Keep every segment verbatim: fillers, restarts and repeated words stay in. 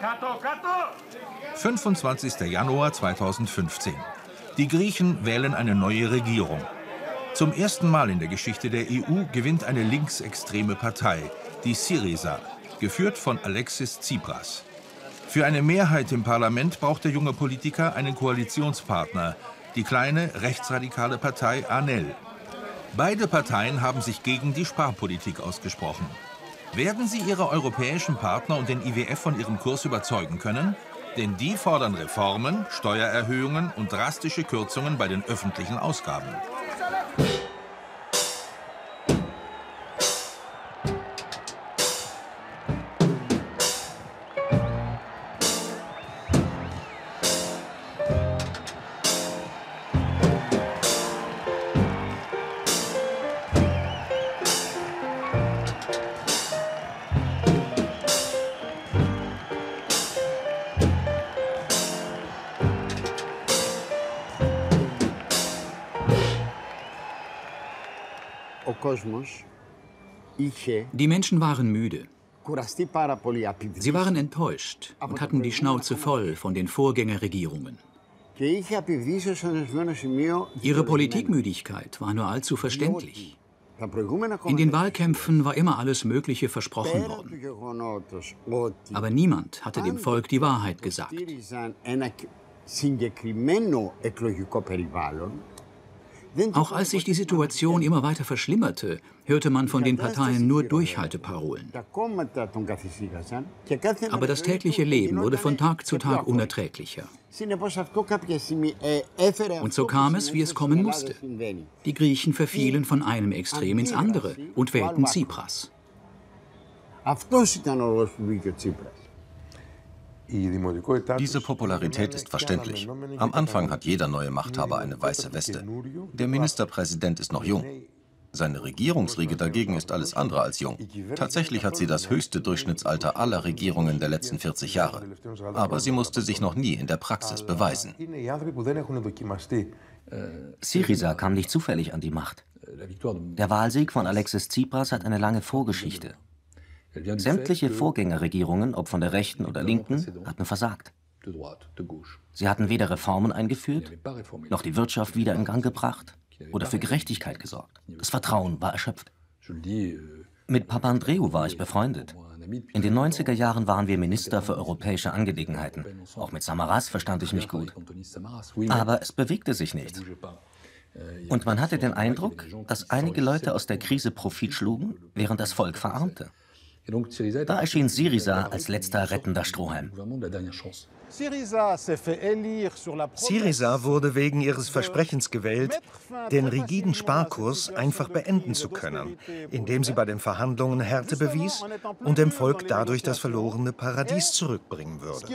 fünfundzwanzigster Januar zweitausendfünfzehn. Die Griechen wählen eine neue Regierung. Zum ersten Mal in der Geschichte der E U gewinnt eine linksextreme Partei, die Syriza, geführt von Alexis Tsipras. Für eine Mehrheit im Parlament braucht der junge Politiker einen Koalitionspartner, die kleine rechtsradikale Partei ANEL. Beide Parteien haben sich gegen die Sparpolitik ausgesprochen. Werden sie ihre europäischen Partner und den I W F von ihrem Kurs überzeugen können? Denn die fordern Reformen, Steuererhöhungen und drastische Kürzungen bei den öffentlichen Ausgaben. Die Menschen waren müde. Sie waren enttäuscht und hatten die Schnauze voll von den Vorgängerregierungen. Ihre Politikmüdigkeit war nur allzu verständlich. In den Wahlkämpfen war immer alles Mögliche versprochen worden. Aber niemand hatte dem Volk die Wahrheit gesagt. Auch als sich die Situation immer weiter verschlimmerte, hörte man von den Parteien nur Durchhalteparolen. Aber das tägliche Leben wurde von Tag zu Tag unerträglicher. Und so kam es, wie es kommen musste. Die Griechen verfielen von einem Extrem ins andere und wählten Tsipras. Diese Popularität ist verständlich. Am Anfang hat jeder neue Machthaber eine weiße Weste. Der Ministerpräsident ist noch jung. Seine Regierungsriege dagegen ist alles andere als jung. Tatsächlich hat sie das höchste Durchschnittsalter aller Regierungen der letzten vierzig Jahre. Aber sie musste sich noch nie in der Praxis beweisen. Syriza kam nicht zufällig an die Macht. Der Wahlsieg von Alexis Tsipras hat eine lange Vorgeschichte. Sämtliche Vorgängerregierungen, ob von der Rechten oder Linken, hatten versagt. Sie hatten weder Reformen eingeführt, noch die Wirtschaft wieder in Gang gebracht oder für Gerechtigkeit gesorgt. Das Vertrauen war erschöpft. Mit Papandreou war ich befreundet. In den neunziger Jahren waren wir Minister für europäische Angelegenheiten. Auch mit Samaras verstand ich mich gut. Aber es bewegte sich nichts. Und man hatte den Eindruck, dass einige Leute aus der Krise Profit schlugen, während das Volk verarmte. Da erschien Syriza als letzter rettender Strohhalm. Syriza wurde wegen ihres Versprechens gewählt, den rigiden Sparkurs einfach beenden zu können, indem sie bei den Verhandlungen Härte bewies und dem Volk dadurch das verlorene Paradies zurückbringen würde.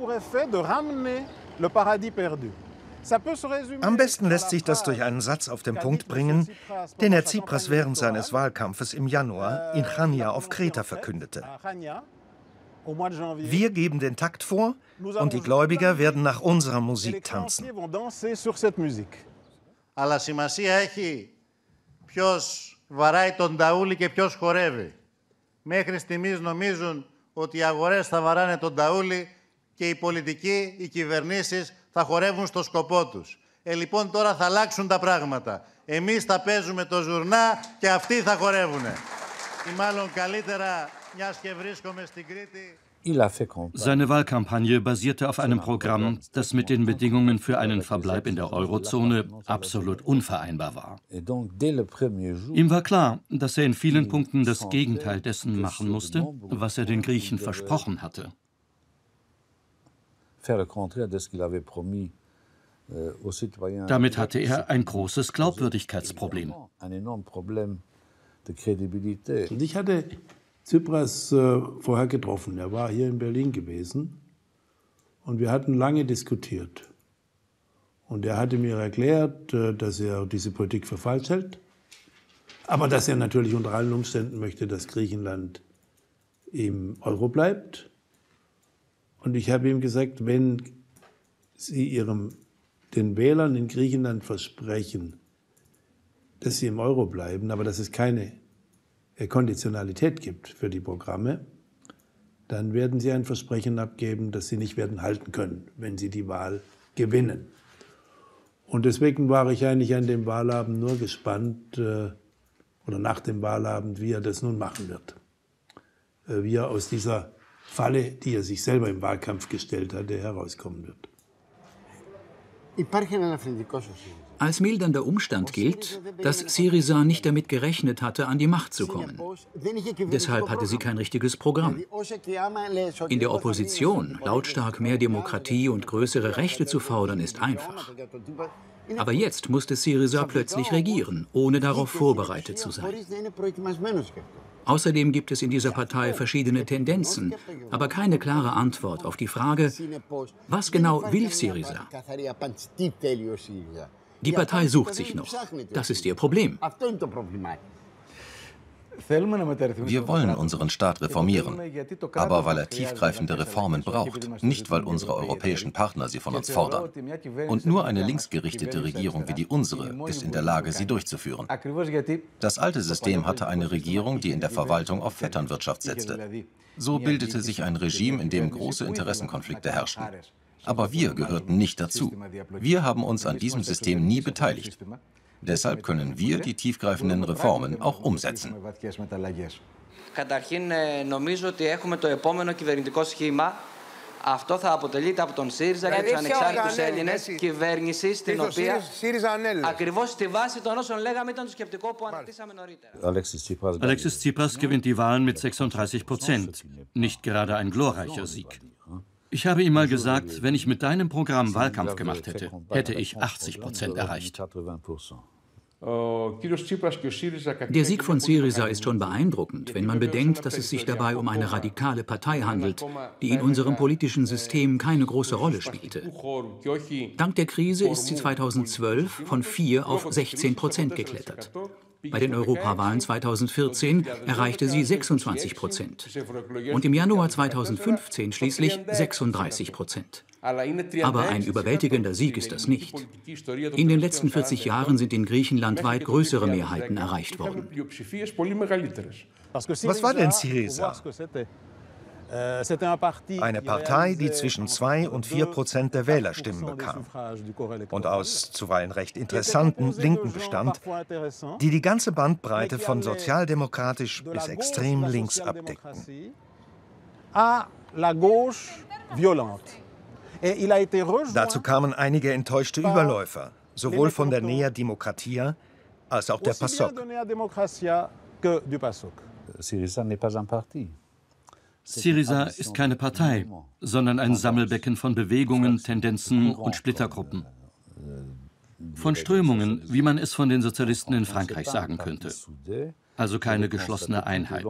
Am besten lässt sich das durch einen Satz auf den Punkt bringen, den Herr Tsipras während seines Wahlkampfes im Januar in Chania auf Kreta verkündete. Wir geben den Takt vor und die Gläubiger werden nach unserer Musik tanzen. Αλλά σημασία έχει ποιος βαράει τον ταούλι και ποιος χορεύει. Μέχρι στιγμής νομίζουν ότι οι αγορές θα βαράνε τον ταούλι και οι πολιτικοί, οι κυβερνήσεις θα χορεύουν στο σκοπό τους. Ε, λοιπόν, τώρα θα αλλάξουν τα πράγματα. Εμείς θα παίζουμε το ζουρνά και αυτοί θα χορεύουνε. Ή μάλλον καλύτερα, μιας και βρίσκομαι στην Κρήτη... Seine Wahlkampagne basierte auf einem Programm, das mit den Bedingungen für einen Verbleib in der Eurozone absolut unvereinbar war. Ihm war klar, dass er in vielen Punkten das Gegenteil dessen machen musste, was er den Griechen versprochen hatte. Damit hatte er ein großes Glaubwürdigkeitsproblem. Und ich hatte Tsipras äh, vorher getroffen. Er war hier in Berlin gewesen und wir hatten lange diskutiert. Und er hatte mir erklärt, äh, dass er diese Politik für falsch hält, aber dass er natürlich unter allen Umständen möchte, dass Griechenland im Euro bleibt. Und ich habe ihm gesagt, wenn Sie Ihrem, den Wählern in Griechenland versprechen, dass sie im Euro bleiben, aber dass es keine Konditionalität gibt für die Programme, dann werden Sie ein Versprechen abgeben, das Sie nicht werden halten können, wenn Sie die Wahl gewinnen. Und deswegen war ich eigentlich an dem Wahlabend nur gespannt, äh, oder nach dem Wahlabend, wie er das nun machen wird. Äh, wie er aus dieser Falle, die er sich selber im Wahlkampf gestellt hatte, herauskommen wird. Als mildernder Umstand gilt, dass Syriza nicht damit gerechnet hatte, an die Macht zu kommen. Deshalb hatte sie kein richtiges Programm. In der Opposition lautstark mehr Demokratie und größere Rechte zu fordern, ist einfach. Aber jetzt musste Syriza plötzlich regieren, ohne darauf vorbereitet zu sein. Außerdem gibt es in dieser Partei verschiedene Tendenzen, aber keine klare Antwort auf die Frage, was genau will Syriza? Die Partei sucht sich noch. Das ist ihr Problem. Wir wollen unseren Staat reformieren, aber weil er tiefgreifende Reformen braucht, nicht weil unsere europäischen Partner sie von uns fordern. Und nur eine linksgerichtete Regierung wie die unsere ist in der Lage, sie durchzuführen. Das alte System hatte eine Regierung, die in der Verwaltung auf Vetternwirtschaft setzte. So bildete sich ein Regime, in dem große Interessenkonflikte herrschten. Aber wir gehörten nicht dazu. Wir haben uns an diesem System nie beteiligt. Deshalb können wir die tiefgreifenden Reformen auch umsetzen. Καταρχήν, νομίζω ότι έχουμε το επόμενο κυβερνητικό σχήμα. Αυτό θα αποτελείται από τον ΣΥΡΙΖΑ και τους ανεξάρτητους Έλληνες κυβέρνηση, στην οποία ακριβώς στη βάση των όσων λέγαμε ήταν το σκεπτικό που αναπτύσσαμε νωρίτερα. Alexis Tsipras gewinnt die Wahlen mit sechsunddreißig Prozent. Nicht gerade ein glorreicher Sieg. Ich habe ihm mal gesagt, wenn ich mit deinem Programm Wahlkampf gemacht hätte, hätte ich achtzig Prozent erreicht. Der Sieg von Syriza ist schon beeindruckend, wenn man bedenkt, dass es sich dabei um eine radikale Partei handelt, die in unserem politischen System keine große Rolle spielte. Dank der Krise ist sie zweitausendzwölf von vier auf sechzehn Prozent geklettert. Bei den Europawahlen zweitausendvierzehn erreichte sie sechsundzwanzig Prozent und im Januar zweitausendfünfzehn schließlich sechsunddreißig Prozent. Aber ein überwältigender Sieg ist das nicht. In den letzten vierzig Jahren sind in Griechenland weit größere Mehrheiten erreicht worden. Was war denn Syriza? Eine Partei, die zwischen zwei und vier Prozent der Wählerstimmen bekam und aus zuweilen recht interessanten Linken bestand, die die ganze Bandbreite von sozialdemokratisch bis extrem links abdeckten. Dazu kamen einige enttäuschte Überläufer, sowohl von der Nea Dimokratia als auch der PASOK. Syriza ist keine Partei, sondern ein Sammelbecken von Bewegungen, Tendenzen und Splittergruppen. Von Strömungen, wie man es von den Sozialisten in Frankreich sagen könnte. Also keine geschlossene Einheit.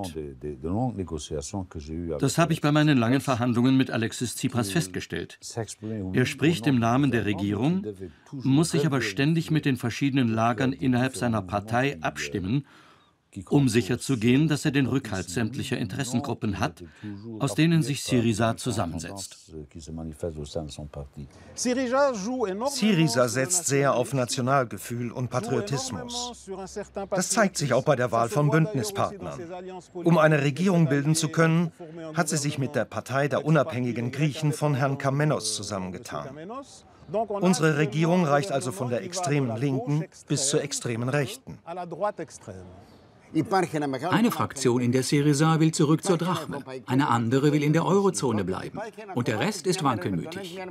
Das habe ich bei meinen langen Verhandlungen mit Alexis Tsipras festgestellt. Er spricht im Namen der Regierung, muss sich aber ständig mit den verschiedenen Lagern innerhalb seiner Partei abstimmen, um sicherzugehen, dass er den Rückhalt sämtlicher Interessengruppen hat, aus denen sich Syriza zusammensetzt. Syriza setzt sehr auf Nationalgefühl und Patriotismus. Das zeigt sich auch bei der Wahl von Bündnispartnern. Um eine Regierung bilden zu können, hat sie sich mit der Partei der unabhängigen Griechen von Herrn Kamenos zusammengetan. Unsere Regierung reicht also von der extremen Linken bis zur extremen Rechten. Eine Fraktion in der Syriza will zurück zur Drachme, eine andere will in der Eurozone bleiben und der Rest ist wankelmütig. Η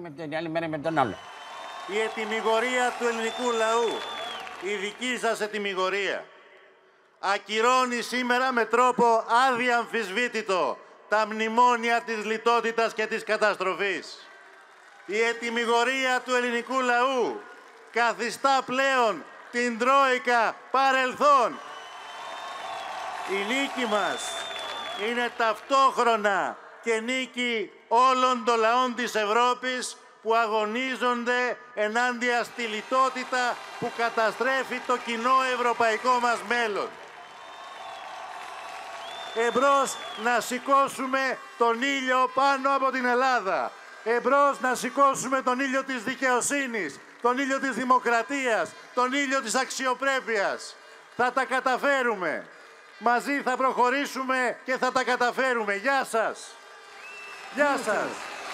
ετυμηγορία του ελληνικού λαού, η δική σας ετυμηγορία, ακυρώνει σήμερα με τρόπο αδιαμφισβήτητο τα μνημόνια της λιτότητας και της καταστροφής. Η ετυμηγορία του ελληνικού λαού καθιστά πλέον την Τρόικα παρελθόν. Η νίκη μας είναι ταυτόχρονα και νίκη όλων των λαών της Ευρώπης που αγωνίζονται ενάντια στη λιτότητα που καταστρέφει το κοινό ευρωπαϊκό μας μέλλον. Εμπρός να σηκώσουμε τον ήλιο πάνω από την Ελλάδα. Εμπρός να σηκώσουμε τον ήλιο της δικαιοσύνης, τον ήλιο της δημοκρατίας, τον ήλιο της αξιοπρέπειας. Θα τα καταφέρουμε. Μαζί θα προχωρήσουμε και θα τα καταφέρουμε. Γεια σας! Γεια σας!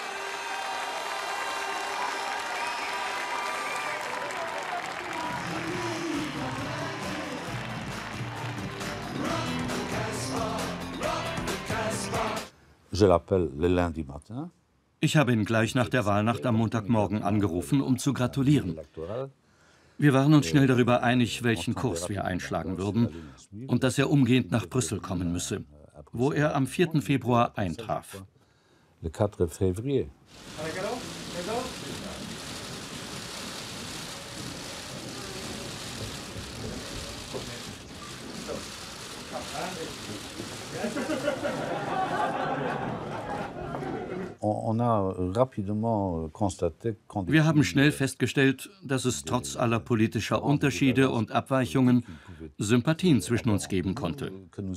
Ich habe ihn gleich nach der Wahlnacht am Montagmorgen angerufen, um zu gratulieren. Wir waren uns schnell darüber einig, welchen Kurs wir einschlagen würden und dass er umgehend nach Brüssel kommen müsse, wo er am vierten Februar eintraf. Wir haben schnell festgestellt, dass es trotz aller politischer Unterschiede und Abweichungen Sympathien zwischen uns geben konnte.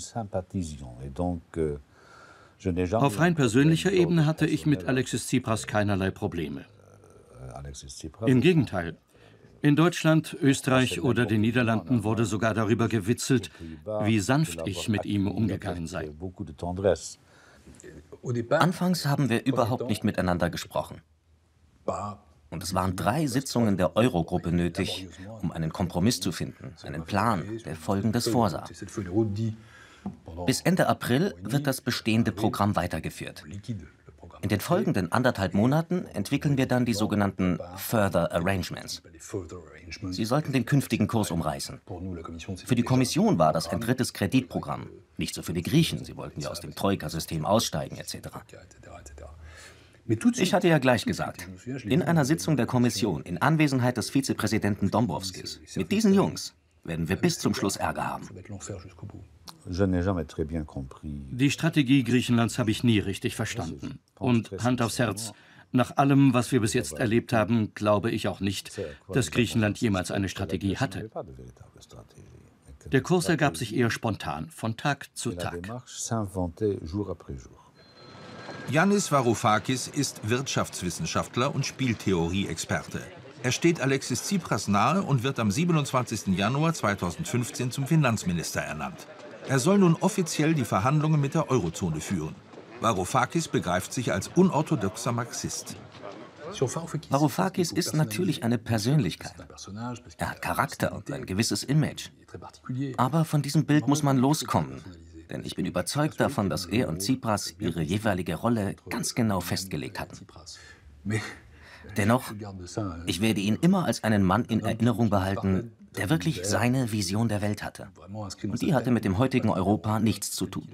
Auf rein persönlicher Ebene hatte ich mit Alexis Tsipras keinerlei Probleme. Im Gegenteil. In Deutschland, Österreich oder den Niederlanden wurde sogar darüber gewitzelt, wie sanft ich mit ihm umgegangen sei. Anfangs haben wir überhaupt nicht miteinander gesprochen. Und es waren drei Sitzungen der Eurogruppe nötig, um einen Kompromiss zu finden, einen Plan, der Folgendes vorsah. Bis Ende April wird das bestehende Programm weitergeführt. In den folgenden anderthalb Monaten entwickeln wir dann die sogenannten Further Arrangements. Sie sollten den künftigen Kurs umreißen. Für die Kommission war das ein drittes Kreditprogramm. Nicht so für die Griechen, sie wollten ja aus dem Troika-System aussteigen et cetera. Ich hatte ja gleich gesagt, in einer Sitzung der Kommission, in Anwesenheit des Vizepräsidenten Dombrovskis, mit diesen Jungs werden wir bis zum Schluss Ärger haben. Die Strategie Griechenlands habe ich nie richtig verstanden. Und Hand aufs Herz, nach allem, was wir bis jetzt erlebt haben, glaube ich auch nicht, dass Griechenland jemals eine Strategie hatte. Der Kurs ergab sich eher spontan, von Tag zu Tag. Yannis Varoufakis ist Wirtschaftswissenschaftler und Spieltheorie-Experte. Er steht Alexis Tsipras nahe und wird am siebenundzwanzigsten Januar zweitausendfünfzehn zum Finanzminister ernannt. Er soll nun offiziell die Verhandlungen mit der Eurozone führen. Varoufakis begreift sich als unorthodoxer Marxist. Varoufakis ist natürlich eine Persönlichkeit. Er hat Charakter und ein gewisses Image. Aber von diesem Bild muss man loskommen. Denn ich bin überzeugt davon, dass er und Tsipras ihre jeweilige Rolle ganz genau festgelegt hatten. Dennoch, ich werde ihn immer als einen Mann in Erinnerung behalten, der wirklich seine Vision der Welt hatte. Und die hatte mit dem heutigen Europa nichts zu tun.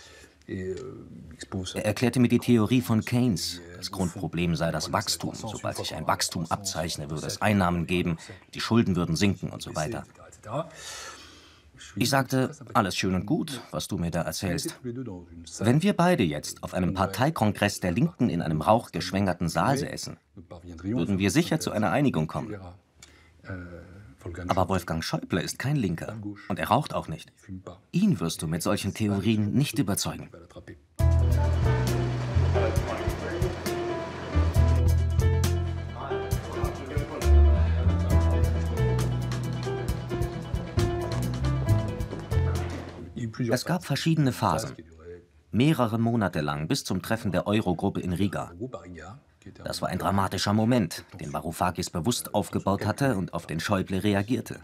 Er erklärte mir die Theorie von Keynes. Das Grundproblem sei das Wachstum. Sobald sich ein Wachstum abzeichne, würde es Einnahmen geben, die Schulden würden sinken und so weiter. Ich sagte, alles schön und gut, was du mir da erzählst. Wenn wir beide jetzt auf einem Parteikongress der Linken in einem rauchgeschwängerten Saal säßen, würden wir sicher zu einer Einigung kommen. Aber Wolfgang Schäuble ist kein Linker und er raucht auch nicht. Ihn wirst du mit solchen Theorien nicht überzeugen. Es gab verschiedene Phasen, mehrere Monate lang bis zum Treffen der Eurogruppe in Riga. Das war ein dramatischer Moment, den Varoufakis bewusst aufgebaut hatte und auf den Schäuble reagierte.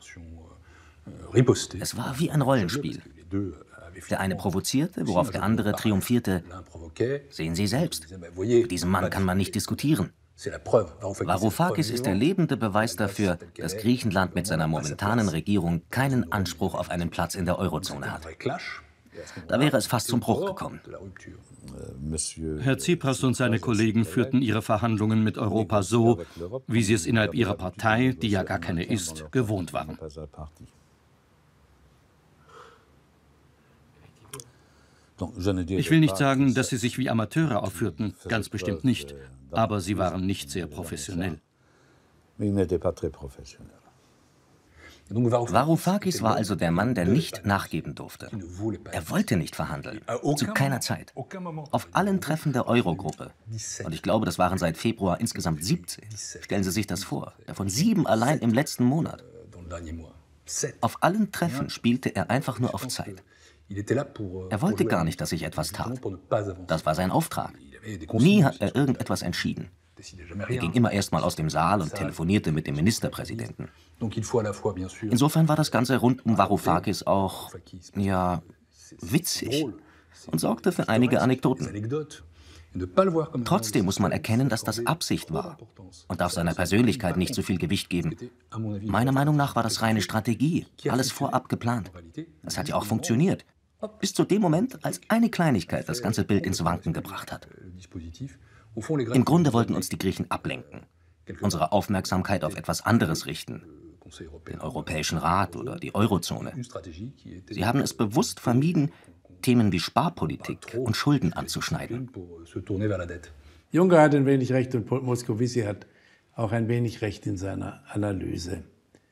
Es war wie ein Rollenspiel. Der eine provozierte, worauf der andere triumphierte. Sehen Sie selbst, mit diesem Mann kann man nicht diskutieren. Varoufakis ist der lebende Beweis dafür, dass Griechenland mit seiner momentanen Regierung keinen Anspruch auf einen Platz in der Eurozone hat. Da wäre es fast zum Bruch gekommen. Herr Tsipras und seine Kollegen führten ihre Verhandlungen mit Europa so, wie sie es innerhalb ihrer Partei, die ja gar keine ist, gewohnt waren. Ich will nicht sagen, dass sie sich wie Amateure aufführten, ganz bestimmt nicht. Aber sie waren nicht sehr professionell. Varoufakis war also der Mann, der nicht nachgeben durfte. Er wollte nicht verhandeln, zu keiner Zeit. Auf allen Treffen der Eurogruppe, und ich glaube, das waren seit Februar insgesamt siebzehn, stellen Sie sich das vor, davon sieben allein im letzten Monat. Auf allen Treffen spielte er einfach nur auf Zeit. Er wollte gar nicht, dass ich etwas tat. Das war sein Auftrag. Nie hat er irgendetwas entschieden. Er ging immer erst mal aus dem Saal und telefonierte mit dem Ministerpräsidenten. Insofern war das Ganze rund um Varoufakis auch, ja, witzig und sorgte für einige Anekdoten. Trotzdem muss man erkennen, dass das Absicht war und darf seiner Persönlichkeit nicht so viel Gewicht geben. Meiner Meinung nach war das reine Strategie, alles vorab geplant. Das hat ja auch funktioniert, bis zu dem Moment, als eine Kleinigkeit das ganze Bild ins Wanken gebracht hat. Im Grunde wollten uns die Griechen ablenken, unsere Aufmerksamkeit auf etwas anderes richten, den Europäischen Rat oder die Eurozone. Sie haben es bewusst vermieden, Themen wie Sparpolitik und Schulden anzuschneiden. Juncker hat ein wenig recht und Moscovici hat auch ein wenig recht in seiner Analyse.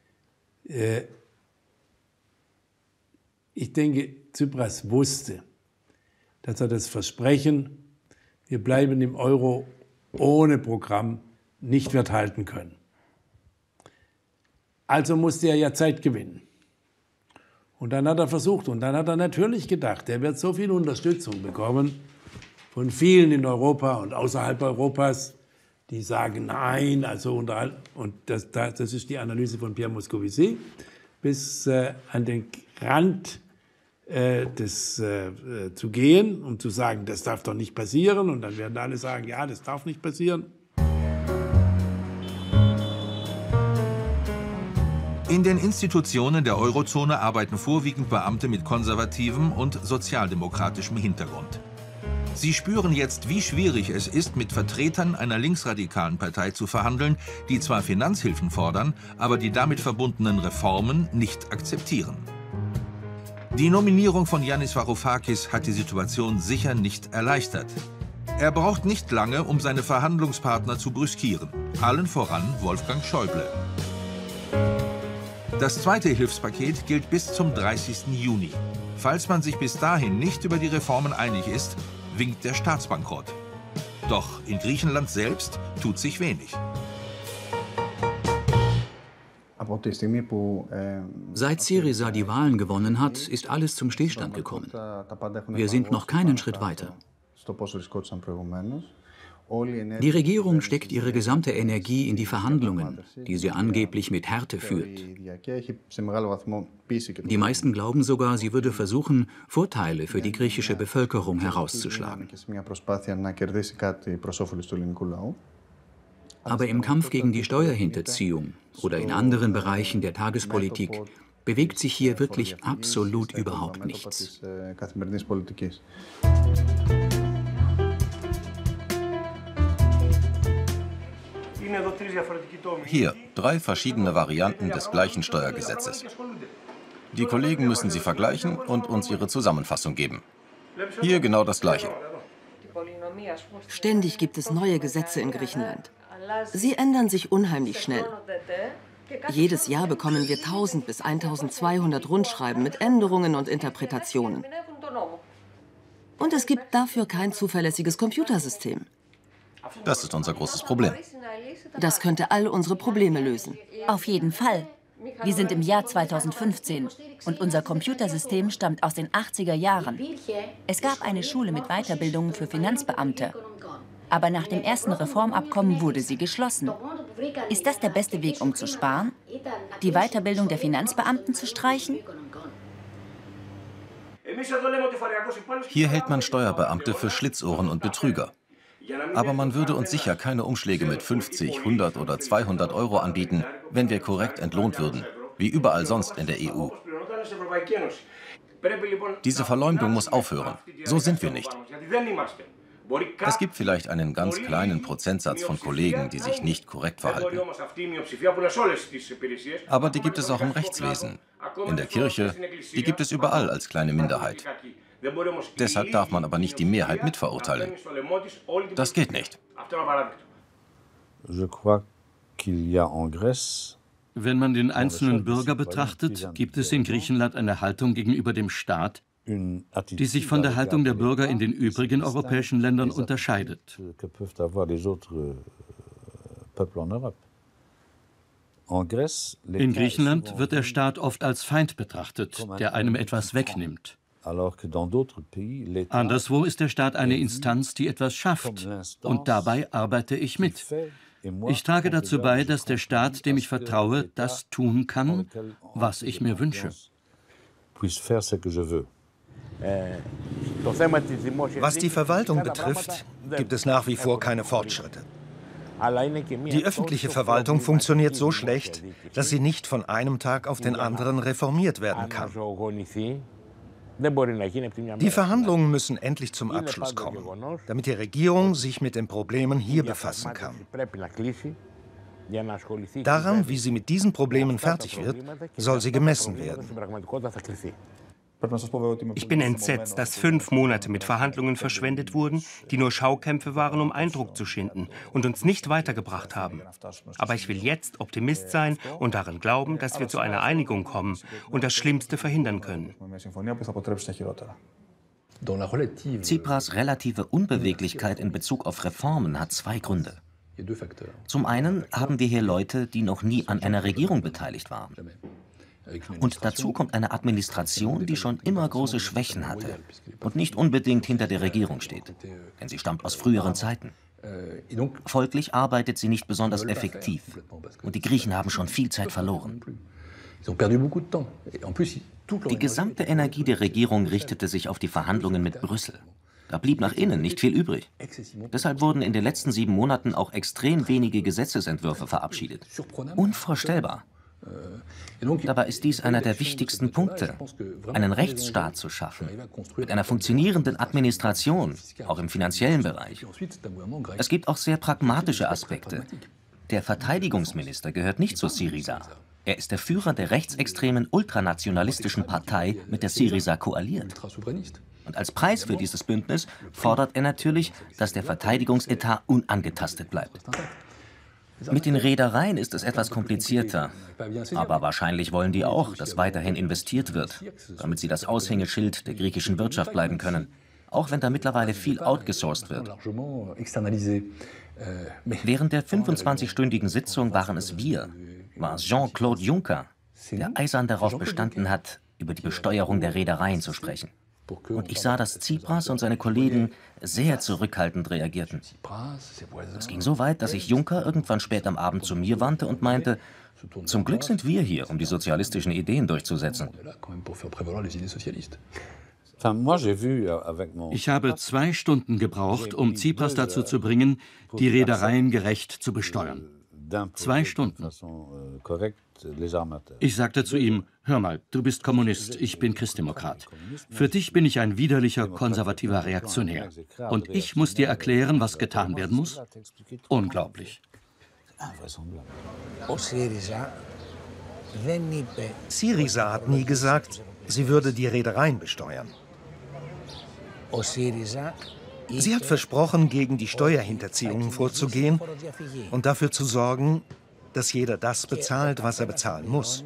Ich denke, Tsipras wusste, dass er das Versprechen, wir bleiben im Euro ohne Programm, nicht wird halten können. Also musste er ja Zeit gewinnen. Und dann hat er versucht, und dann hat er natürlich gedacht, er wird so viel Unterstützung bekommen von vielen in Europa und außerhalb Europas, die sagen, nein, also unterhalb, und das, das ist die Analyse von Pierre Moscovici, bis äh, an den Rand äh, des, äh, zu gehen, um zu sagen, das darf doch nicht passieren. Und dann werden alle sagen, ja, das darf nicht passieren. In den Institutionen der Eurozone arbeiten vorwiegend Beamte mit konservativem und sozialdemokratischem Hintergrund. Sie spüren jetzt, wie schwierig es ist, mit Vertretern einer linksradikalen Partei zu verhandeln, die zwar Finanzhilfen fordern, aber die damit verbundenen Reformen nicht akzeptieren. Die Nominierung von Yannis Varoufakis hat die Situation sicher nicht erleichtert. Er braucht nicht lange, um seine Verhandlungspartner zu brüskieren, allen voran Wolfgang Schäuble. Das zweite Hilfspaket gilt bis zum dreißigsten Juni. Falls man sich bis dahin nicht über die Reformen einig ist, winkt der Staatsbankrott. Doch in Griechenland selbst tut sich wenig. Seit Syriza die Wahlen gewonnen hat, ist alles zum Stillstand gekommen. Wir sind noch keinen Schritt weiter. Die Regierung steckt ihre gesamte Energie in die Verhandlungen, die sie angeblich mit Härte führt. Die meisten glauben sogar, sie würde versuchen, Vorteile für die griechische Bevölkerung herauszuschlagen. Aber im Kampf gegen die Steuerhinterziehung oder in anderen Bereichen der Tagespolitik bewegt sich hier wirklich absolut überhaupt nichts. Hier drei verschiedene Varianten des gleichen Steuergesetzes. Die Kollegen müssen sie vergleichen und uns ihre Zusammenfassung geben. Hier genau das Gleiche. Ständig gibt es neue Gesetze in Griechenland. Sie ändern sich unheimlich schnell. Jedes Jahr bekommen wir tausend bis eintausendzweihundert Rundschreiben mit Änderungen und Interpretationen. Und es gibt dafür kein zuverlässiges Computersystem. Das ist unser großes Problem. Das könnte all unsere Probleme lösen. Auf jeden Fall. Wir sind im Jahr zweitausendfünfzehn und unser Computersystem stammt aus den achtziger Jahren. Es gab eine Schule mit Weiterbildungen für Finanzbeamte. Aber nach dem ersten Reformabkommen wurde sie geschlossen. Ist das der beste Weg, um zu sparen? Die Weiterbildung der Finanzbeamten zu streichen? Hier hält man Steuerbeamte für Schlitzohren und Betrüger. Aber man würde uns sicher keine Umschläge mit fünfzig, hundert oder zweihundert Euro anbieten, wenn wir korrekt entlohnt würden, wie überall sonst in der E U. Diese Verleumdung muss aufhören. So sind wir nicht. Es gibt vielleicht einen ganz kleinen Prozentsatz von Kollegen, die sich nicht korrekt verhalten. Aber die gibt es auch im Rechtswesen, in der Kirche, die gibt es überall als kleine Minderheit. Deshalb darf man aber nicht die Mehrheit mitverurteilen. Das geht nicht. Wenn man den einzelnen Bürger betrachtet, gibt es in Griechenland eine Haltung gegenüber dem Staat, die sich von der Haltung der Bürger in den übrigen europäischen Ländern unterscheidet. In Griechenland wird der Staat oft als Feind betrachtet, der einem etwas wegnimmt. Anderswo ist der Staat eine Instanz, die etwas schafft. Und dabei arbeite ich mit. Ich trage dazu bei, dass der Staat, dem ich vertraue, das tun kann, was ich mir wünsche. Was die Verwaltung betrifft, gibt es nach wie vor keine Fortschritte. Die öffentliche Verwaltung funktioniert so schlecht, dass sie nicht von einem Tag auf den anderen reformiert werden kann. Die Verhandlungen müssen endlich zum Abschluss kommen, damit die Regierung sich mit den Problemen hier befassen kann. Daran, wie sie mit diesen Problemen fertig wird, soll sie gemessen werden. Ich bin entsetzt, dass fünf Monate mit Verhandlungen verschwendet wurden, die nur Schaukämpfe waren, um Eindruck zu schinden und uns nicht weitergebracht haben. Aber ich will jetzt Optimist sein und daran glauben, dass wir zu einer Einigung kommen und das Schlimmste verhindern können. Tsipras relative Unbeweglichkeit in Bezug auf Reformen hat zwei Gründe. Zum einen haben wir hier Leute, die noch nie an einer Regierung beteiligt waren. Und dazu kommt eine Administration, die schon immer große Schwächen hatte und nicht unbedingt hinter der Regierung steht, denn sie stammt aus früheren Zeiten. Folglich arbeitet sie nicht besonders effektiv und die Griechen haben schon viel Zeit verloren. Die gesamte Energie der Regierung richtete sich auf die Verhandlungen mit Brüssel. Da blieb nach innen nicht viel übrig. Deshalb wurden in den letzten sieben Monaten auch extrem wenige Gesetzesentwürfe verabschiedet. Unvorstellbar. Dabei ist dies einer der wichtigsten Punkte, einen Rechtsstaat zu schaffen, mit einer funktionierenden Administration, auch im finanziellen Bereich. Es gibt auch sehr pragmatische Aspekte. Der Verteidigungsminister gehört nicht zur Syriza. Er ist der Führer der rechtsextremen ultranationalistischen Partei, mit der Syriza koaliert. Und als Preis für dieses Bündnis fordert er natürlich, dass der Verteidigungsetat unangetastet bleibt. Mit den Reedereien ist es etwas komplizierter, aber wahrscheinlich wollen die auch, dass weiterhin investiert wird, damit sie das Aushängeschild der griechischen Wirtschaft bleiben können, auch wenn da mittlerweile viel outgesourced wird. Während der fünfundzwanzigstündigen Sitzung waren es wir, war Jean-Claude Juncker, der eisern darauf bestanden hat, über die Besteuerung der Reedereien zu sprechen. Und ich sah, dass Tsipras und seine Kollegen sehr zurückhaltend reagierten. Es ging so weit, dass sich Juncker irgendwann spät am Abend zu mir wandte und meinte, zum Glück sind wir hier, um die sozialistischen Ideen durchzusetzen. Ich habe zwei Stunden gebraucht, um Tsipras dazu zu bringen, die Reedereien gerecht zu besteuern. Zwei Stunden. Ich sagte zu ihm, hör mal, du bist Kommunist, ich bin Christdemokrat. Für dich bin ich ein widerlicher, konservativer Reaktionär. Und ich muss dir erklären, was getan werden muss? Unglaublich. Syriza hat nie gesagt, sie würde die Reedereien besteuern. Sie hat versprochen, gegen die Steuerhinterziehungen vorzugehen und dafür zu sorgen, dass jeder das bezahlt, was er bezahlen muss.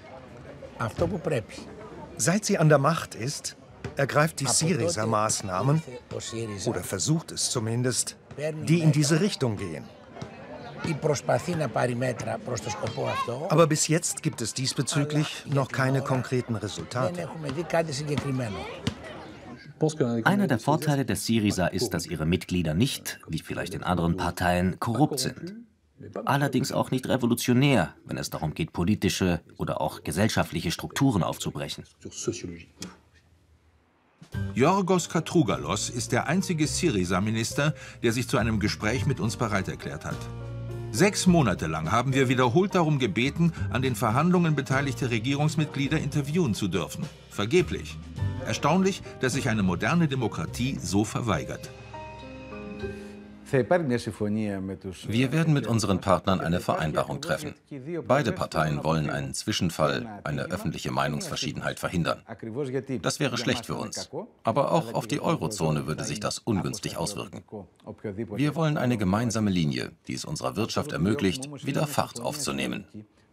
Seit sie an der Macht ist, ergreift die Syriza Maßnahmen, oder versucht es zumindest, die in diese Richtung gehen. Aber bis jetzt gibt es diesbezüglich noch keine konkreten Resultate. Einer der Vorteile der Syriza ist, dass ihre Mitglieder nicht, wie vielleicht in anderen Parteien, korrupt sind. Allerdings auch nicht revolutionär, wenn es darum geht, politische oder auch gesellschaftliche Strukturen aufzubrechen. Yorgos Katrougalos ist der einzige Syriza-Minister, der sich zu einem Gespräch mit uns bereit erklärt hat. Sechs Monate lang haben wir wiederholt darum gebeten, an den Verhandlungen beteiligte Regierungsmitglieder interviewen zu dürfen. Vergeblich. Erstaunlich, dass sich eine moderne Demokratie so verweigert. Wir werden mit unseren Partnern eine Vereinbarung treffen. Beide Parteien wollen einen Zwischenfall, eine öffentliche Meinungsverschiedenheit verhindern. Das wäre schlecht für uns. Aber auch auf die Eurozone würde sich das ungünstig auswirken. Wir wollen eine gemeinsame Linie, die es unserer Wirtschaft ermöglicht, wieder Fahrt aufzunehmen.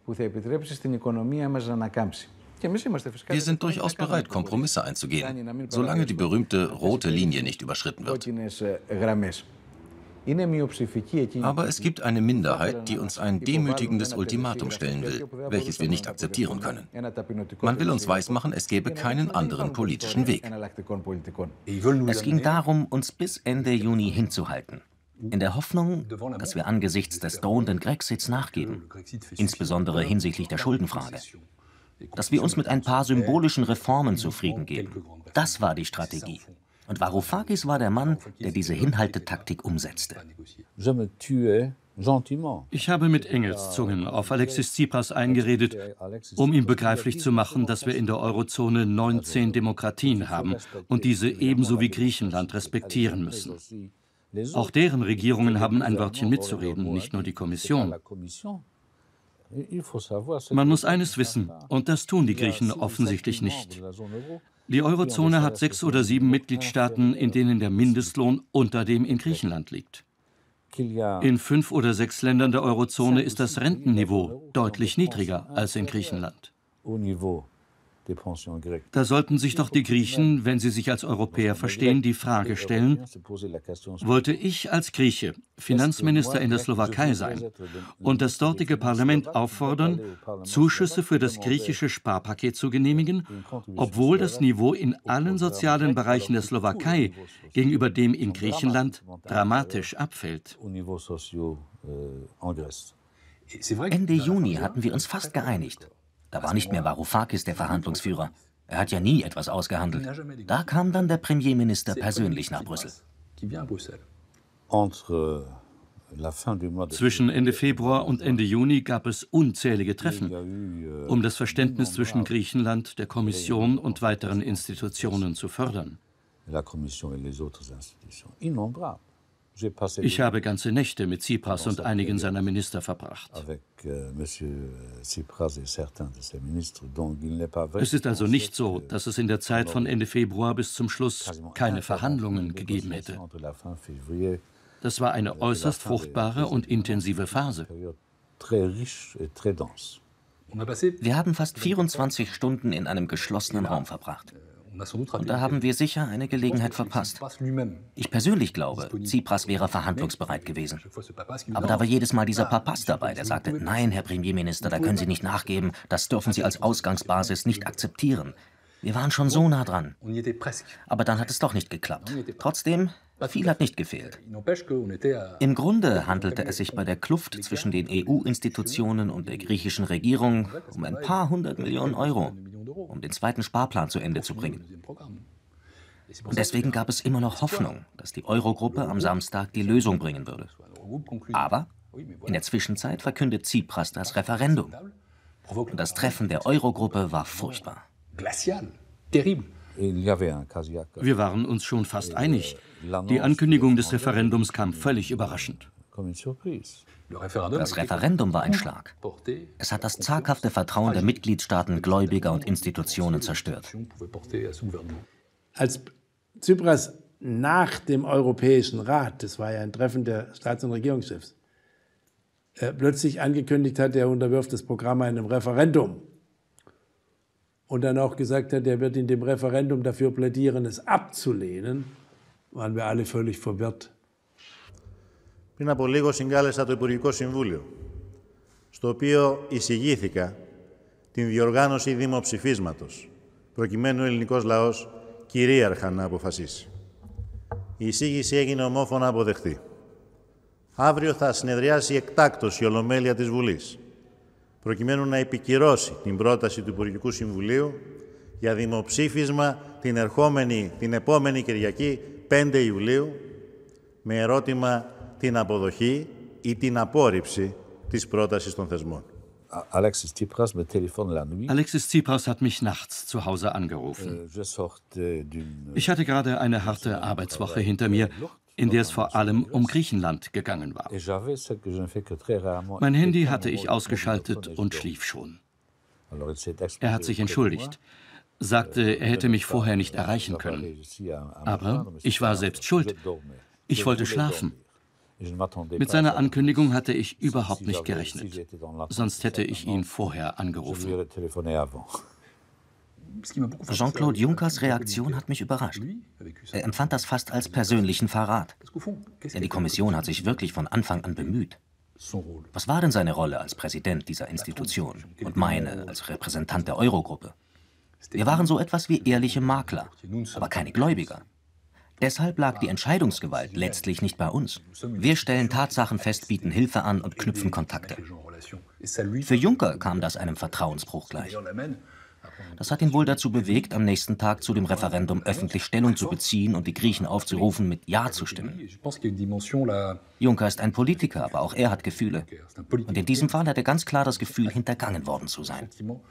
Wir sind durchaus bereit, Kompromisse einzugehen, solange die berühmte rote Linie nicht überschritten wird. Aber es gibt eine Minderheit, die uns ein demütigendes Ultimatum stellen will, welches wir nicht akzeptieren können. Man will uns weismachen, es gäbe keinen anderen politischen Weg. Es ging darum, uns bis Ende Juni hinzuhalten, in der Hoffnung, dass wir angesichts des drohenden Grexits nachgeben, insbesondere hinsichtlich der Schuldenfrage. Dass wir uns mit ein paar symbolischen Reformen zufrieden geben. Das war die Strategie. Und Varoufakis war der Mann, der diese Hinhaltetaktik umsetzte. Ich habe mit Engelszungen auf Alexis Tsipras eingeredet, um ihm begreiflich zu machen, dass wir in der Eurozone neunzehn Demokratien haben und diese ebenso wie Griechenland respektieren müssen. Auch deren Regierungen haben ein Wörtchen mitzureden, nicht nur die Kommission. Man muss eines wissen, und das tun die Griechen offensichtlich nicht. Die Eurozone hat sechs oder sieben Mitgliedstaaten, in denen der Mindestlohn unter dem in Griechenland liegt. In fünf oder sechs Ländern der Eurozone ist das Rentenniveau deutlich niedriger als in Griechenland. Da sollten sich doch die Griechen, wenn sie sich als Europäer verstehen, die Frage stellen: Wollte ich als Grieche Finanzminister in der Slowakei sein und das dortige Parlament auffordern, Zuschüsse für das griechische Sparpaket zu genehmigen, obwohl das Niveau in allen sozialen Bereichen der Slowakei gegenüber dem in Griechenland dramatisch abfällt? Ende Juni hatten wir uns fast geeinigt. Da war nicht mehr Varoufakis der Verhandlungsführer. Er hat ja nie etwas ausgehandelt. Da kam dann der Premierminister persönlich nach Brüssel. Zwischen Ende Februar und Ende Juni gab es unzählige Treffen, um das Verständnis zwischen Griechenland, der Kommission und weiteren Institutionen zu fördern. Ich habe ganze Nächte mit Tsipras und einigen seiner Minister verbracht. Es ist also nicht so, dass es in der Zeit von Ende Februar bis zum Schluss keine Verhandlungen gegeben hätte. Das war eine äußerst fruchtbare und intensive Phase. Wir haben fast vierundzwanzig Stunden in einem geschlossenen Raum verbracht. Und da haben wir sicher eine Gelegenheit verpasst. Ich persönlich glaube, Tsipras wäre verhandlungsbereit gewesen. Aber da war jedes Mal dieser Papas dabei, der sagte: Nein, Herr Premierminister, da können Sie nicht nachgeben, das dürfen Sie als Ausgangsbasis nicht akzeptieren. Wir waren schon so nah dran. Aber dann hat es doch nicht geklappt. Trotzdem, viel hat nicht gefehlt. Im Grunde handelte es sich bei der Kluft zwischen den E U-Institutionen und der griechischen Regierung um ein paar hundert Millionen Euro, um den zweiten Sparplan zu Ende zu bringen. Und deswegen gab es immer noch Hoffnung, dass die Eurogruppe am Samstag die Lösung bringen würde. Aber in der Zwischenzeit verkündet Tsipras das Referendum. Und das Treffen der Eurogruppe war furchtbar. Wir waren uns schon fast einig. Die Ankündigung des Referendums kam völlig überraschend. Das Referendum war ein Schlag. Es hat das zaghafte Vertrauen der Mitgliedstaaten, Gläubiger und Institutionen zerstört. Als Tsipras nach dem Europäischen Rat, das war ja ein Treffen der Staats- und Regierungschefs, äh, plötzlich angekündigt hat, er unterwirft das Programm einem Referendum. Und dann auch gesagt hat, er wird in dem Referendum dafür plädieren, es abzulehnen, waren wir alle völlig verwirrt. Πριν από λίγο συγκάλεσα το Υπουργικό Συμβούλιο, στο οποίο εισηγήθηκα την διοργάνωση δημοψηφίσματος, προκειμένου ο ελληνικός λαός κυρίαρχα να αποφασίσει. Η εισήγηση έγινε ομόφωνα αποδεκτή. Αύριο θα συνεδριάσει εκτάκτως η Ολομέλεια της Βουλής, προκειμένου να επικυρώσει την πρόταση του Υπουργικού Συμβουλίου για δημοψήφισμα την, ερχόμενη, την επόμενη Κυριακή πέντε Ιουλίου με ερώτημα την αποδοχή ή την απόρριψη της πρότασης των θεσμών. Alexis Tsipras Alexis Tsipras hat mich nachts zu Hause angerufen. Ich hatte gerade eine harte Arbeitswoche hinter mir, in der es vor allem um Griechenland gegangen war. Mein Handy hatte ich ausgeschaltet und schlief schon. Er hat sich entschuldigt, sagte, er hätte mich vorher nicht erreichen können. Aber ich war selbst schuld. Ich wollte schlafen. Mit seiner Ankündigung hatte ich überhaupt nicht gerechnet. Sonst hätte ich ihn vorher angerufen. Jean-Claude Junckers Reaktion hat mich überrascht. Er empfand das fast als persönlichen Verrat. Denn die Kommission hat sich wirklich von Anfang an bemüht. Was war denn seine Rolle als Präsident dieser Institution und meine als Repräsentant der Eurogruppe? Wir waren so etwas wie ehrliche Makler, aber keine Gläubiger. Deshalb lag die Entscheidungsgewalt letztlich nicht bei uns. Wir stellen Tatsachen fest, bieten Hilfe an und knüpfen Kontakte. Für Juncker kam das einem Vertrauensbruch gleich. Das hat ihn wohl dazu bewegt, am nächsten Tag zu dem Referendum öffentlich Stellung zu beziehen und die Griechen aufzurufen, mit Ja zu stimmen. Juncker ist ein Politiker, aber auch er hat Gefühle. Und in diesem Fall hat er ganz klar das Gefühl, hintergangen worden zu sein.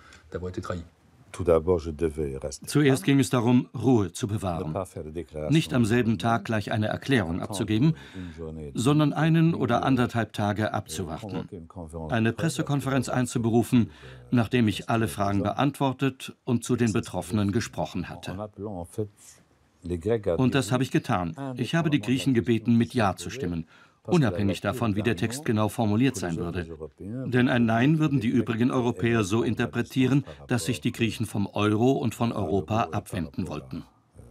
Zuerst ging es darum, Ruhe zu bewahren. Nicht am selben Tag gleich eine Erklärung abzugeben, sondern einen oder anderthalb Tage abzuwarten. Eine Pressekonferenz einzuberufen, nachdem ich alle Fragen beantwortet und zu den Betroffenen gesprochen hatte. Und das habe ich getan. Ich habe die Griechen gebeten, mit Ja zu stimmen. Unabhängig davon, wie der Text genau formuliert sein würde. Denn ein Nein würden die übrigen Europäer so interpretieren, dass sich die Griechen vom Euro und von Europa abwenden wollten.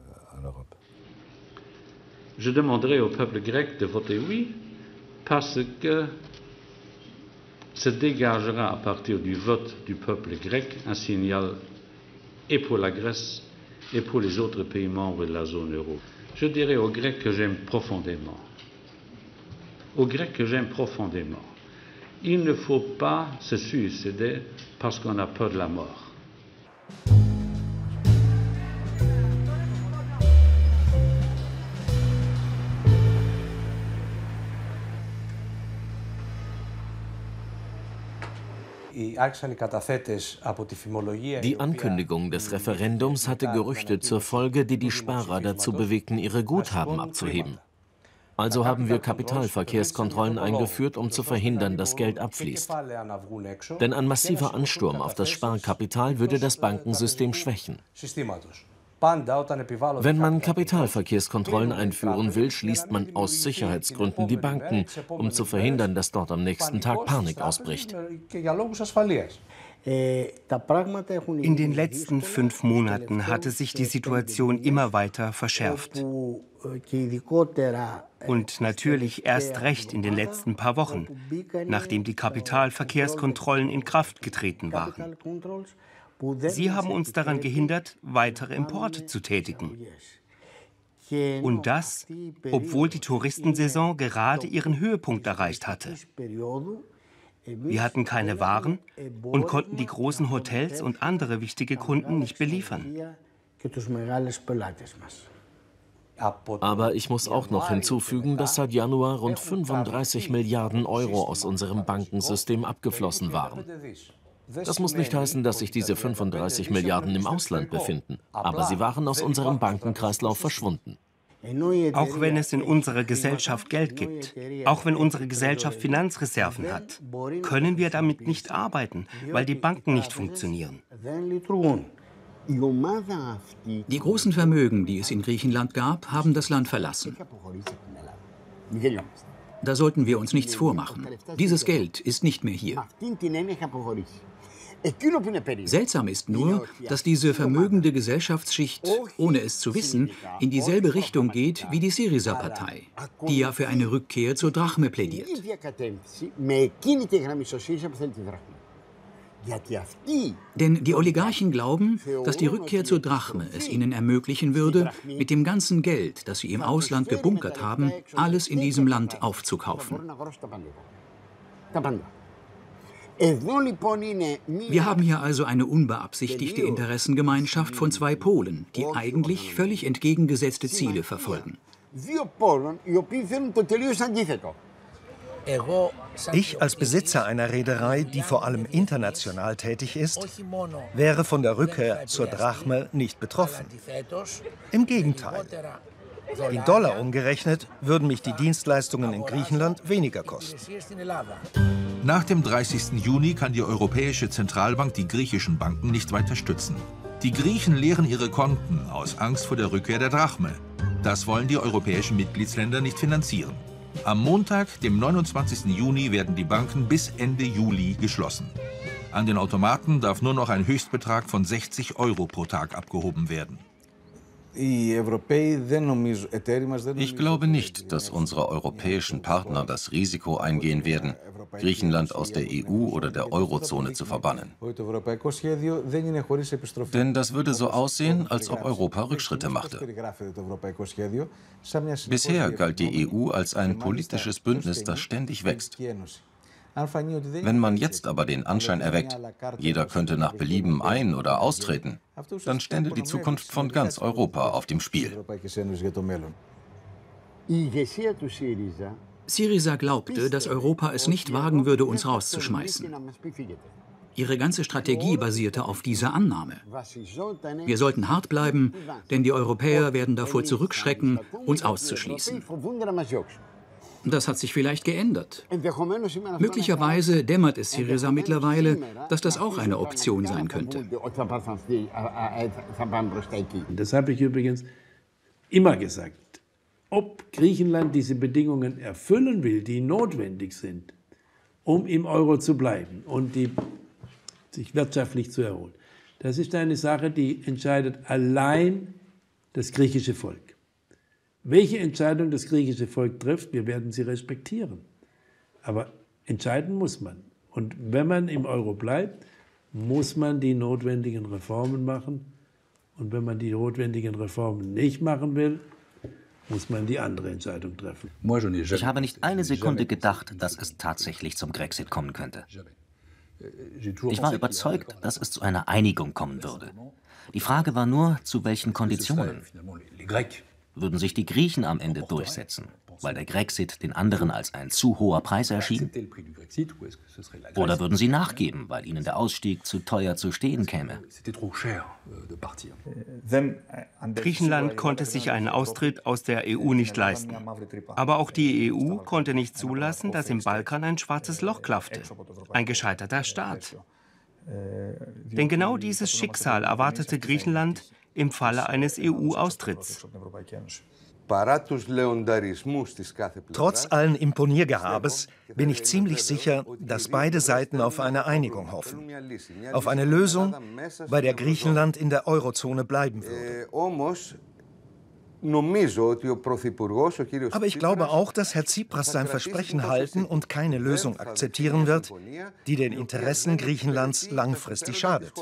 Je demanderai au peuple grec de voter oui, parce que se dégagera à partir du vote du peuple grec un signal et pour la Grèce et pour les autres pays membres de la zone euro. Je dirais aux Grecs que j'aime profondément. Aux Grecs que j'aime profondément. Il ne faut pas se suicider parce qu'on a peur de la mort. Die Ankündigung des Referendums hatte Gerüchte zur Folge, die die Sparer dazu bewegten, ihre Guthaben abzuheben. Also haben wir Kapitalverkehrskontrollen eingeführt, um zu verhindern, dass Geld abfließt. Denn ein massiver Ansturm auf das Sparkapital würde das Bankensystem schwächen. Wenn man Kapitalverkehrskontrollen einführen will, schließt man aus Sicherheitsgründen die Banken, um zu verhindern, dass dort am nächsten Tag Panik ausbricht. In den letzten fünf Monaten hatte sich die Situation immer weiter verschärft. Und natürlich erst recht in den letzten paar Wochen, nachdem die Kapitalverkehrskontrollen in Kraft getreten waren. Sie haben uns daran gehindert, weitere Importe zu tätigen. Und das, obwohl die Touristensaison gerade ihren Höhepunkt erreicht hatte. Wir hatten keine Waren und konnten die großen Hotels und andere wichtige Kunden nicht beliefern. Aber ich muss auch noch hinzufügen, dass seit Januar rund fünfunddreißig Milliarden Euro aus unserem Bankensystem abgeflossen waren. Das muss nicht heißen, dass sich diese fünfunddreißig Milliarden im Ausland befinden, aber sie waren aus unserem Bankenkreislauf verschwunden. Auch wenn es in unserer Gesellschaft Geld gibt, auch wenn unsere Gesellschaft Finanzreserven hat, können wir damit nicht arbeiten, weil die Banken nicht funktionieren. Die großen Vermögen, die es in Griechenland gab, haben das Land verlassen. Da sollten wir uns nichts vormachen. Dieses Geld ist nicht mehr hier. Seltsam ist nur, dass diese vermögende Gesellschaftsschicht, ohne es zu wissen, in dieselbe Richtung geht wie die Syriza-Partei, die ja für eine Rückkehr zur Drachme plädiert. Denn die Oligarchen glauben, dass die Rückkehr zur Drachme es ihnen ermöglichen würde, mit dem ganzen Geld, das sie im Ausland gebunkert haben, alles in diesem Land aufzukaufen. Wir haben hier also eine unbeabsichtigte Interessengemeinschaft von zwei Polen, die eigentlich völlig entgegengesetzte Ziele verfolgen. Ich als Besitzer einer Reederei, die vor allem international tätig ist, wäre von der Rückkehr zur Drachme nicht betroffen. Im Gegenteil. In Dollar umgerechnet würden mich die Dienstleistungen in Griechenland weniger kosten. Nach dem dreißigsten Juni kann die Europäische Zentralbank die griechischen Banken nicht weiter stützen. Die Griechen leeren ihre Konten aus Angst vor der Rückkehr der Drachme. Das wollen die europäischen Mitgliedsländer nicht finanzieren. Am Montag, dem neunundzwanzigsten Juni, werden die Banken bis Ende Juli geschlossen. An den Automaten darf nur noch ein Höchstbetrag von sechzig Euro pro Tag abgehoben werden. Ich glaube nicht, dass unsere europäischen Partner das Risiko eingehen werden, Griechenland aus der E U oder der Eurozone zu verbannen. Denn das würde so aussehen, als ob Europa Rückschritte machte. Bisher galt die E U als ein politisches Bündnis, das ständig wächst. Wenn man jetzt aber den Anschein erweckt, jeder könnte nach Belieben ein- oder austreten, dann stände die Zukunft von ganz Europa auf dem Spiel. Syriza glaubte, dass Europa es nicht wagen würde, uns rauszuschmeißen. Ihre ganze Strategie basierte auf dieser Annahme. Wir sollten hart bleiben, denn die Europäer werden davor zurückschrecken, uns auszuschließen. Das hat sich vielleicht geändert. Möglicherweise dämmert es Syriza mittlerweile, dass das auch eine Option sein könnte. Das habe ich übrigens immer gesagt. Ob Griechenland diese Bedingungen erfüllen will, die notwendig sind, um im Euro zu bleiben und die, sich wirtschaftlich zu erholen, das ist eine Sache, die entscheidet allein das griechische Volk. Welche Entscheidung das griechische Volk trifft, wir werden sie respektieren. Aber entscheiden muss man. Und wenn man im Euro bleibt, muss man die notwendigen Reformen machen. Und wenn man die notwendigen Reformen nicht machen will, muss man die andere Entscheidung treffen. Ich habe nicht eine Sekunde gedacht, dass es tatsächlich zum Grexit kommen könnte. Ich war überzeugt, dass es zu einer Einigung kommen würde. Die Frage war nur, zu welchen Konditionen. Würden sich die Griechen am Ende durchsetzen, weil der Grexit den anderen als ein zu hoher Preis erschien? Oder würden sie nachgeben, weil ihnen der Ausstieg zu teuer zu stehen käme? Griechenland konnte sich einen Austritt aus der E U nicht leisten. Aber auch die E U konnte nicht zulassen, dass im Balkan ein schwarzes Loch klaffte. Ein gescheiterter Staat. Denn genau dieses Schicksal erwartete Griechenland im Falle eines E U-Austritts. Trotz allen Imponiergehabes bin ich ziemlich sicher, dass beide Seiten auf eine Einigung hoffen. Auf eine Lösung, bei der Griechenland in der Eurozone bleiben würde. Aber ich glaube auch, dass Herr Tsipras sein Versprechen halten und keine Lösung akzeptieren wird, die den Interessen Griechenlands langfristig schadet.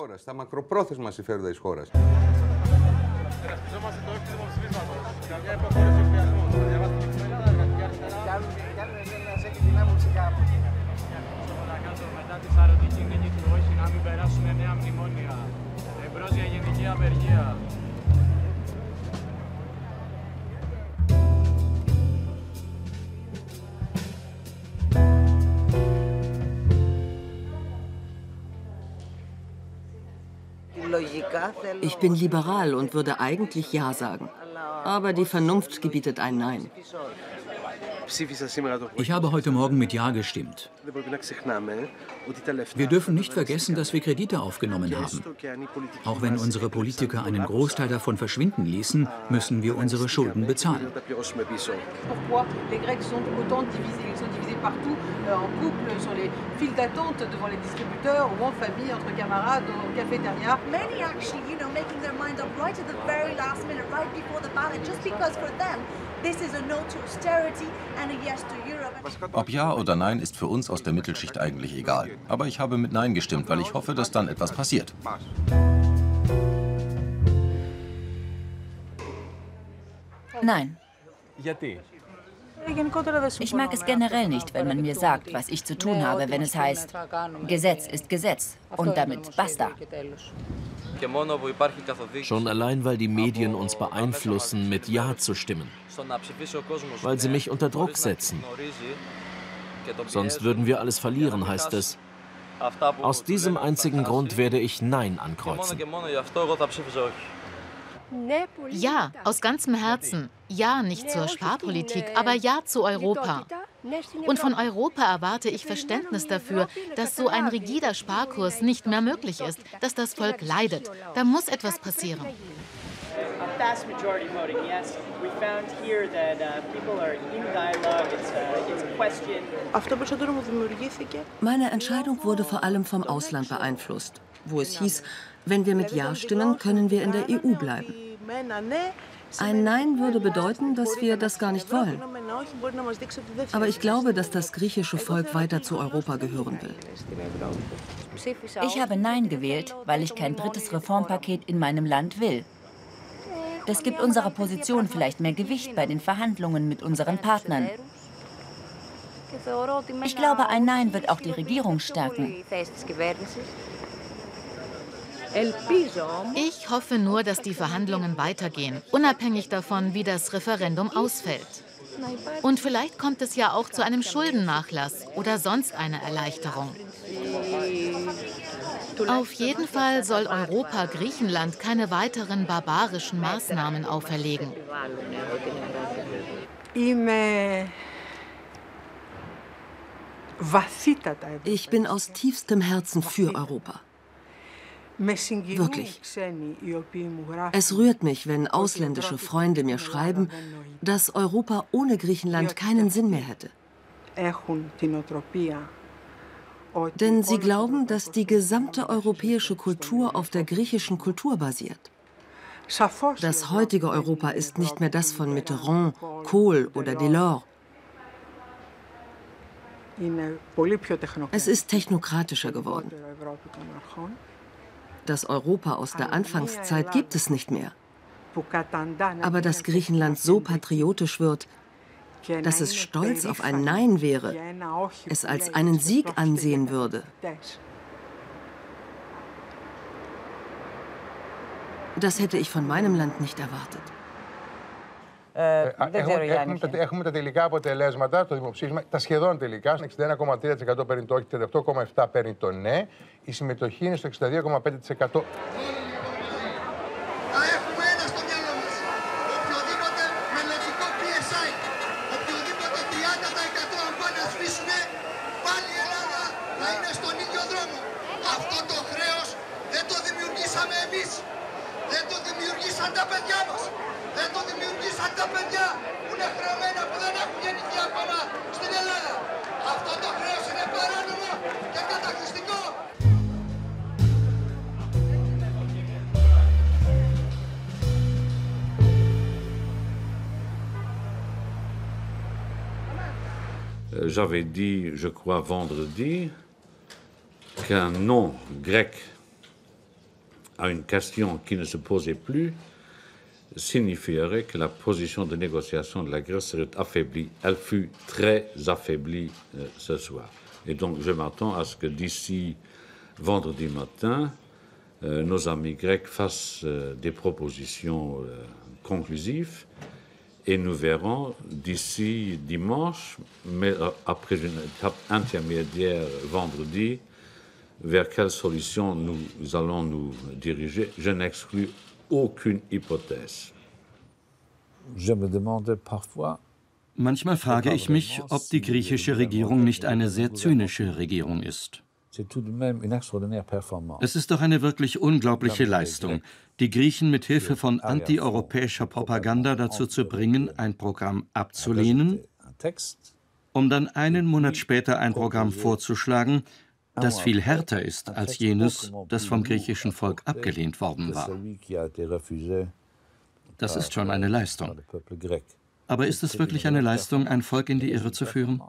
Ich bin liberal und würde eigentlich Ja sagen. Aber die Vernunft gebietet ein Nein. Ich habe heute Morgen mit Ja gestimmt. Wir dürfen nicht vergessen, dass wir Kredite aufgenommen haben. Auch wenn unsere Politiker einen Großteil davon verschwinden ließen, müssen wir unsere Schulden bezahlen. Ob ja oder nein, ist für uns aus der Mittelschicht eigentlich egal. Aber ich habe mit Nein gestimmt, weil ich hoffe, dass dann etwas passiert. Nein. Ich mag es generell nicht, wenn man mir sagt, was ich zu tun habe, wenn es heißt, Gesetz ist Gesetz und damit basta. Schon allein, weil die Medien uns beeinflussen, mit Ja zu stimmen. Weil sie mich unter Druck setzen. Sonst würden wir alles verlieren, heißt es. Aus diesem einzigen Grund werde ich Nein ankreuzen. Ja, aus ganzem Herzen. Ja, nicht zur Sparpolitik, aber ja zu Europa. Und von Europa erwarte ich Verständnis dafür, dass so ein rigider Sparkurs nicht mehr möglich ist, dass das Volk leidet. Da muss etwas passieren. Meine Entscheidung wurde vor allem vom Ausland beeinflusst, wo es hieß, wenn wir mit Ja stimmen, können wir in der E U bleiben. Ein Nein würde bedeuten, dass wir das gar nicht wollen. Aber ich glaube, dass das griechische Volk weiter zu Europa gehören will. Ich habe Nein gewählt, weil ich kein drittes Reformpaket in meinem Land will. Das gibt unserer Position vielleicht mehr Gewicht bei den Verhandlungen mit unseren Partnern. Ich glaube, ein Nein wird auch die Regierung stärken. Ich hoffe nur, dass die Verhandlungen weitergehen, unabhängig davon, wie das Referendum ausfällt. Und vielleicht kommt es ja auch zu einem Schuldennachlass oder sonst eine Erleichterung. Auf jeden Fall soll Europa Griechenland keine weiteren barbarischen Maßnahmen auferlegen. Ich bin aus tiefstem Herzen für Europa. Wirklich. Es rührt mich, wenn ausländische Freunde mir schreiben, dass Europa ohne Griechenland keinen Sinn mehr hätte. Denn sie glauben, dass die gesamte europäische Kultur auf der griechischen Kultur basiert. Das heutige Europa ist nicht mehr das von Mitterrand, Kohl oder Delors. Es ist technokratischer geworden. Das Europa aus der Anfangszeit gibt es nicht mehr. Aber dass Griechenland so patriotisch wird, dass es stolz auf ein Nein wäre, es als einen Sieg ansehen würde. Das hätte ich von meinem Land nicht erwartet. Έχουμε, έχουμε τα τελικά αποτελέσματα, το δημοψήφισμα, τα σχεδόν τελικά. εξήντα ένα κόμμα τρία τοις εκατό παίρνει το όχι, τριάντα οκτώ κόμμα επτά τοις εκατό παίρνει το ναι. Η συμμετοχή είναι στο εξήντα δύο κόμμα πέντε τοις εκατό. Θα έχουμε ένα στο μυαλό μας. Οποιοδήποτε μελλοντικό πι ες άι, οποιοδήποτε τριάντα τοις εκατό αν πάνε να σβήσουν, πάλι η Ελλάδα θα είναι στον ίδιο δρόμο. Αυτό το χρέος δεν το δημιουργήσαμε εμείς. Δεν το δημιουργήσαν τα παιδιά μας. Δεν το δημιουργήσαν τα παιδιά που είναι χρεωμένα, που δεν έχουν γεννηθεί ακόμα στην Ελλάδα. Αυτό το χρέος είναι παράνομο και καταχρηστικό. J'avais dit, je crois, vendredi, qu'un non grec à une question qui ne se posait plus signifierait que la position de négociation de la Grèce serait affaiblie. Elle fut très affaiblie euh, ce soir. Et donc je m'attends à ce que d'ici vendredi matin, euh, nos amis grecs fassent euh, des propositions euh, conclusives et nous verrons d'ici dimanche, mais euh, après une étape intermédiaire vendredi, vers quelle solution nous allons nous diriger. Je n'exclus aucune hypothèse. Manchmal frage ich mich, ob die griechische Regierung nicht eine sehr zynische Regierung ist. Es ist doch eine wirklich unglaubliche Leistung, die Griechen mit Hilfe von antieuropäischer Propaganda dazu zu bringen, ein Programm abzulehnen, um dann einen Monat später ein Programm vorzuschlagen, das viel härter ist als jenes, das vom griechischen Volk abgelehnt worden war. Das ist schon eine Leistung. Aber ist es wirklich eine Leistung, ein Volk in die Irre zu führen?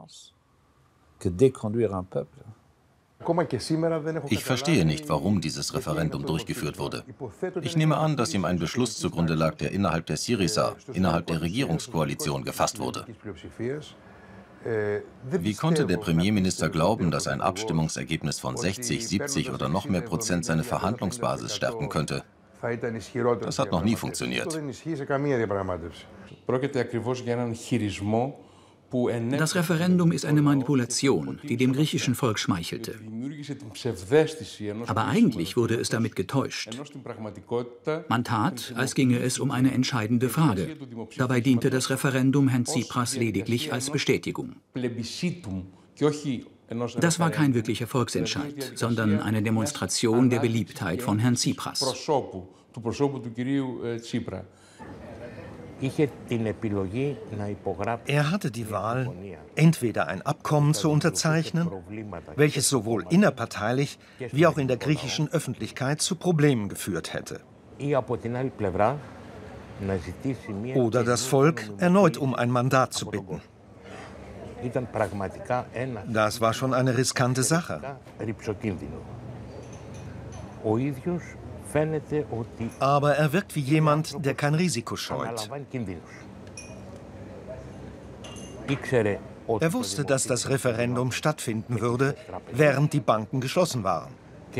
Ich verstehe nicht, warum dieses Referendum durchgeführt wurde. Ich nehme an, dass ihm ein Beschluss zugrunde lag, der innerhalb der Syriza, innerhalb der Regierungskoalition gefasst wurde. Wie konnte der Premierminister glauben, dass ein Abstimmungsergebnis von sechzig, siebzig oder noch mehr Prozent seine Verhandlungsbasis stärken könnte? Das hat noch nie funktioniert. Das Referendum ist eine Manipulation, die dem griechischen Volk schmeichelte. Aber eigentlich wurde es damit getäuscht. Man tat, als ginge es um eine entscheidende Frage. Dabei diente das Referendum Herrn Tsipras lediglich als Bestätigung. Das war kein wirklicher Volksentscheid, sondern eine Demonstration der Beliebtheit von Herrn Tsipras. Er hatte die Wahl, entweder ein Abkommen zu unterzeichnen, welches sowohl innerparteilich wie auch in der griechischen Öffentlichkeit zu Problemen geführt hätte, oder das Volk erneut um ein Mandat zu bitten. Das war schon eine riskante Sache. Aber er wirkt wie jemand, der kein Risiko scheut. Er wusste, dass das Referendum stattfinden würde, während die Banken geschlossen waren.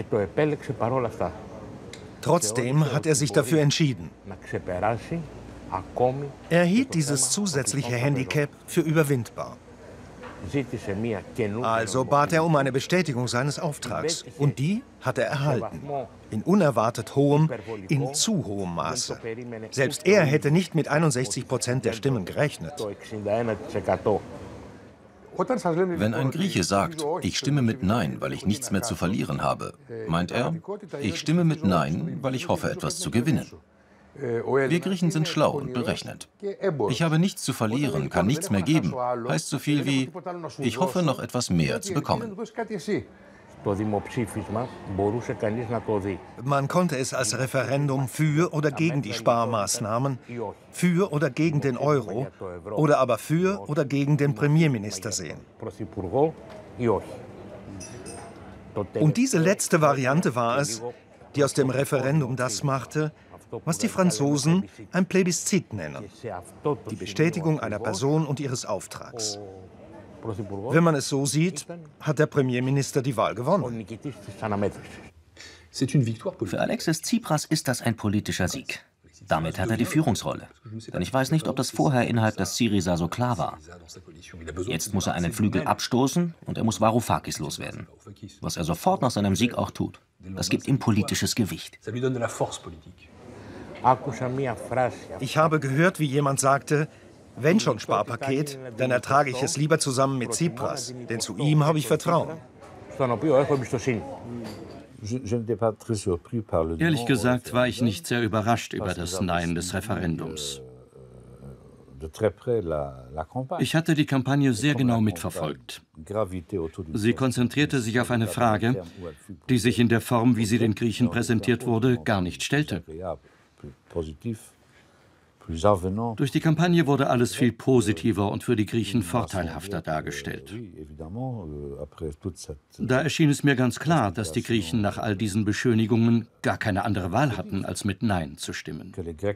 Trotzdem hat er sich dafür entschieden. Er hielt dieses zusätzliche Handicap für überwindbar. Also bat er um eine Bestätigung seines Auftrags. Und die hat er erhalten. In unerwartet hohem, in zu hohem Maße. Selbst er hätte nicht mit einundsechzig Prozent der Stimmen gerechnet. Wenn ein Grieche sagt, ich stimme mit Nein, weil ich nichts mehr zu verlieren habe, meint er, ich stimme mit Nein, weil ich hoffe, etwas zu gewinnen. Wir Griechen sind schlau und berechnet. Ich habe nichts zu verlieren, kann nichts mehr geben, heißt so viel wie, ich hoffe, noch etwas mehr zu bekommen. Man konnte es als Referendum für oder gegen die Sparmaßnahmen, für oder gegen den Euro oder aber für oder gegen den Premierminister sehen. Und diese letzte Variante war es, die aus dem Referendum das machte, was die Franzosen ein Plebiszit nennen, die Bestätigung einer Person und ihres Auftrags. Wenn man es so sieht, hat der Premierminister die Wahl gewonnen. Für Alexis Tsipras ist das ein politischer Sieg. Damit hat er die Führungsrolle. Denn ich weiß nicht, ob das vorher innerhalb des Syriza so klar war. Jetzt muss er einen Flügel abstoßen und er muss Varoufakis loswerden. Was er sofort nach seinem Sieg auch tut. Das gibt ihm politisches Gewicht. Ich habe gehört, wie jemand sagte, wenn schon Sparpaket, dann ertrage ich es lieber zusammen mit Tsipras, denn zu ihm habe ich Vertrauen. Ehrlich gesagt war ich nicht sehr überrascht über das Nein des Referendums. Ich hatte die Kampagne sehr genau mitverfolgt. Sie konzentrierte sich auf eine Frage, die sich in der Form, wie sie den Griechen präsentiert wurde, gar nicht stellte. Durch die Kampagne wurde alles viel positiver und für die Griechen vorteilhafter dargestellt. Da erschien es mir ganz klar, dass die Griechen nach all diesen Beschönigungen gar keine andere Wahl hatten, als mit Nein zu stimmen.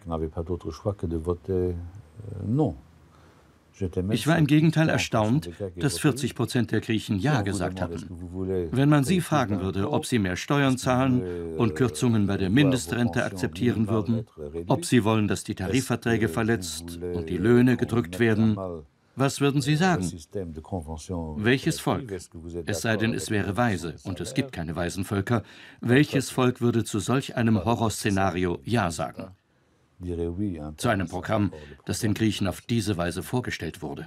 Ich war im Gegenteil erstaunt, dass vierzig Prozent der Griechen Ja gesagt hatten. Wenn man sie fragen würde, ob sie mehr Steuern zahlen und Kürzungen bei der Mindestrente akzeptieren würden, ob sie wollen, dass die Tarifverträge verletzt und die Löhne gedrückt werden, was würden sie sagen? Welches Volk, es sei denn, es wäre weise, und es gibt keine weisen Völker, welches Volk würde zu solch einem Horrorszenario Ja sagen? Zu einem Programm, das den Griechen auf diese Weise vorgestellt wurde.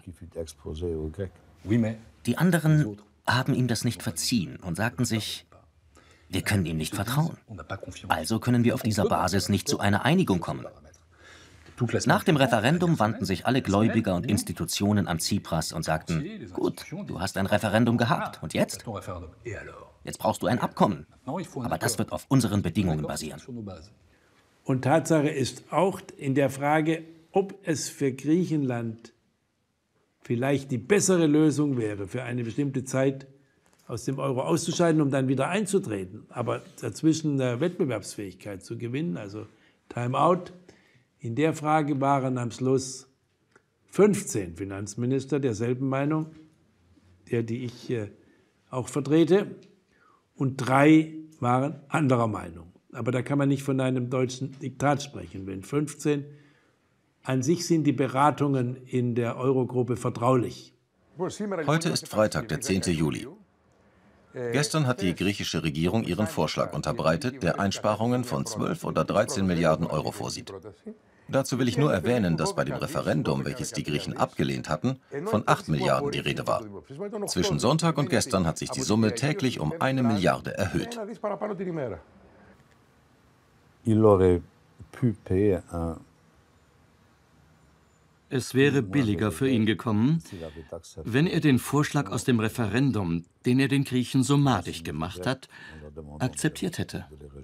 Die anderen haben ihm das nicht verziehen und sagten sich, wir können ihm nicht vertrauen. Also können wir auf dieser Basis nicht zu einer Einigung kommen. Nach dem Referendum wandten sich alle Gläubiger und Institutionen an Tsipras und sagten, gut, du hast ein Referendum gehabt, und jetzt? Jetzt brauchst du ein Abkommen, aber das wird auf unseren Bedingungen basieren. Und Tatsache ist auch in der Frage, ob es für Griechenland vielleicht die bessere Lösung wäre, für eine bestimmte Zeit aus dem Euro auszuscheiden, um dann wieder einzutreten, aber dazwischen eine Wettbewerbsfähigkeit zu gewinnen, also Time-out. In der Frage waren am Schluss fünfzehn Finanzminister derselben Meinung, der die ich äh, auch vertrete, und drei waren anderer Meinung. Aber da kann man nicht von einem deutschen Diktat sprechen. Wenn fünfzehn, an sich sind die Beratungen in der Eurogruppe vertraulich. Heute ist Freitag, der zehnte Juli. Gestern hat die griechische Regierung ihren Vorschlag unterbreitet, der Einsparungen von zwölf oder dreizehn Milliarden Euro vorsieht. Dazu will ich nur erwähnen, dass bei dem Referendum, welches die Griechen abgelehnt hatten, von acht Milliarden die Rede war. Zwischen Sonntag und gestern hat sich die Summe täglich um eine Milliarde erhöht. Es wäre billiger für ihn gekommen, wenn er den Vorschlag aus dem Referendum, den er den Griechen so madig gemacht hat, akzeptiert hätte.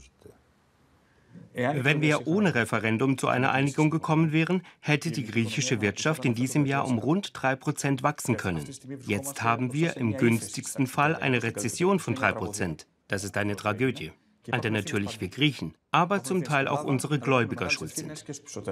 Wenn wir ohne Referendum zu einer Einigung gekommen wären, hätte die griechische Wirtschaft in diesem Jahr um rund drei Prozent wachsen können. Jetzt haben wir im günstigsten Fall eine Rezession von drei Prozent. Das ist eine Tragödie, an der natürlich wir Griechen, aber zum Teil auch unsere Gläubiger schuld sind.